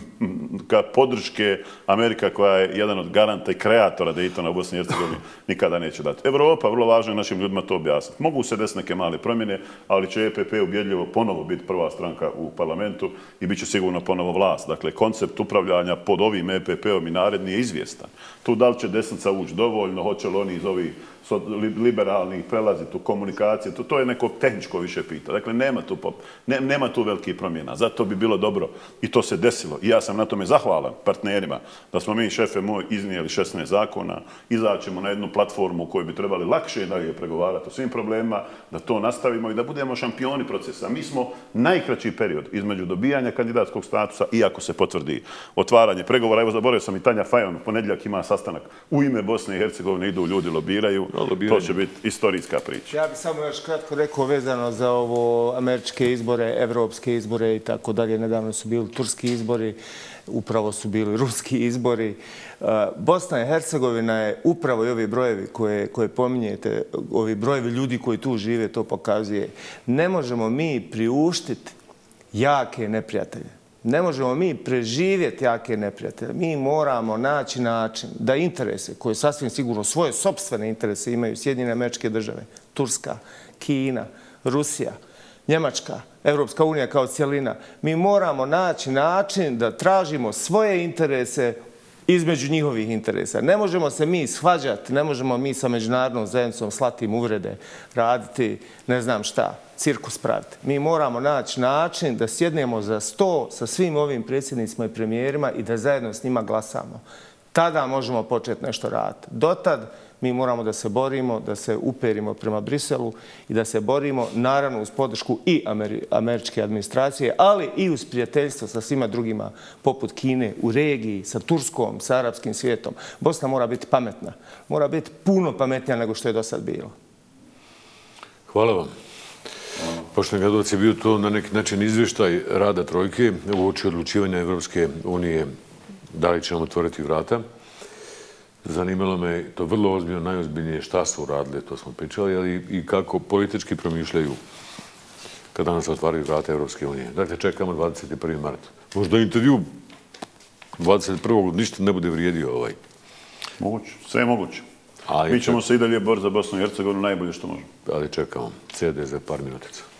ka podrške Amerika, koja je jedan od garanta i kreatora Daytona u Bosni i Hercegovini, nikada neće dati. Evropa, vrlo važno je našim ljudima to objasniti. Mogu se desiti neke male promjene, ali će E P P ubjedljivo ponovo biti prva stranka u parlamentu i bit će sigurno ponovo vlast. Dakle, koncept upravljanja pod ovim E P P-om i naredni je izvjestan. Tu da li će desnica ući dovoljno, hoće li oni iz ovih liberalnih prelaziti u komunikacije, to, to je neko tehničko više pita. Dakle, nema tu, pop, ne, nema tu velikih promjena. Zato bi bilo dobro i to se desilo. I ja sam na tome zahvalan partnerima da smo mi, šefe moj, iznijeli šesnaest zakona, izaćemo na jednu platformu u kojoj bi trebali lakše dalje pregovarati o svim problemima, da to nastavimo i da budemo šampioni procesa. Mi smo najkraći period između dobijanja kandidatskog statusa i ako se potvrdi otvaranje pregovora. Evo, zaboravio sam i Tanja Fajon, u ponedjeljak ima sastanak u ime Bosne i Hercegovine, idu ljudi, lobiraju. To će biti istorijska priča. Ja bih samo još kratko rekao vezano za ovo američke izbore, evropske izbore i tako dalje. Nedavno su bili turski izbori, upravo su bili ruski izbori. Bosna i Hercegovina je upravo i ovi brojevi koje, koje pominjete, ovi brojevi ljudi koji tu žive, to pokazuje. Ne možemo mi priuštiti jake neprijatelje. Ne možemo mi preživjeti jake neprijatelje. Mi moramo naći način da interese, koje sasvim sigurno svoje sopstvene interese imaju Sjedinjene Američke Države, Turska, Kina, Rusija, Njemačka, Evropska unija kao cijelina, mi moramo naći način da tražimo svoje interese između njihovih interesa. Ne možemo se mi svađati, ne možemo mi sa međunarodnom zajednicom slati im uvrede, raditi ne znam šta, cirkus praviti. Mi moramo naći način da sjednemo za sto sa svim ovim predsjednicima i premijerima i da zajedno s njima glasamo. Tada možemo početi nešto raditi. Dotad mi moramo da se borimo, da se uperimo prema Briselu i da se borimo, naravno, uz podršku i američke administracije, ali i uz prijateljstvo sa svima drugima, poput Kine, u regiji, sa Turskom, sa arapskim svijetom. Bosna mora biti pametna. Mora biti puno pametnija nego što je do sad bilo. Hvala vam. Poštovani Gadovac, je bio to na neki način izvještaj rada trojke uoči odlučivanja Evropske unije da li ćemo otvoriti vrata. Zanimalo me to vrlo ozbiljno, najozbiljnije šta su uradili, to smo pričali, ali i kako politički promišljaju kada nas otvaraju vrata Evropske unije. Dakle, čekamo dvadeset prvi mart. Možda intervju dvadeset prvog ništa ne bude vrijedio ovaj. Moguće, sve je moguće. Mi ćemo se i dalje boriti za Bosnu i Hercegovinu najbolje što možemo. Ali čekamo. C D za par minutica.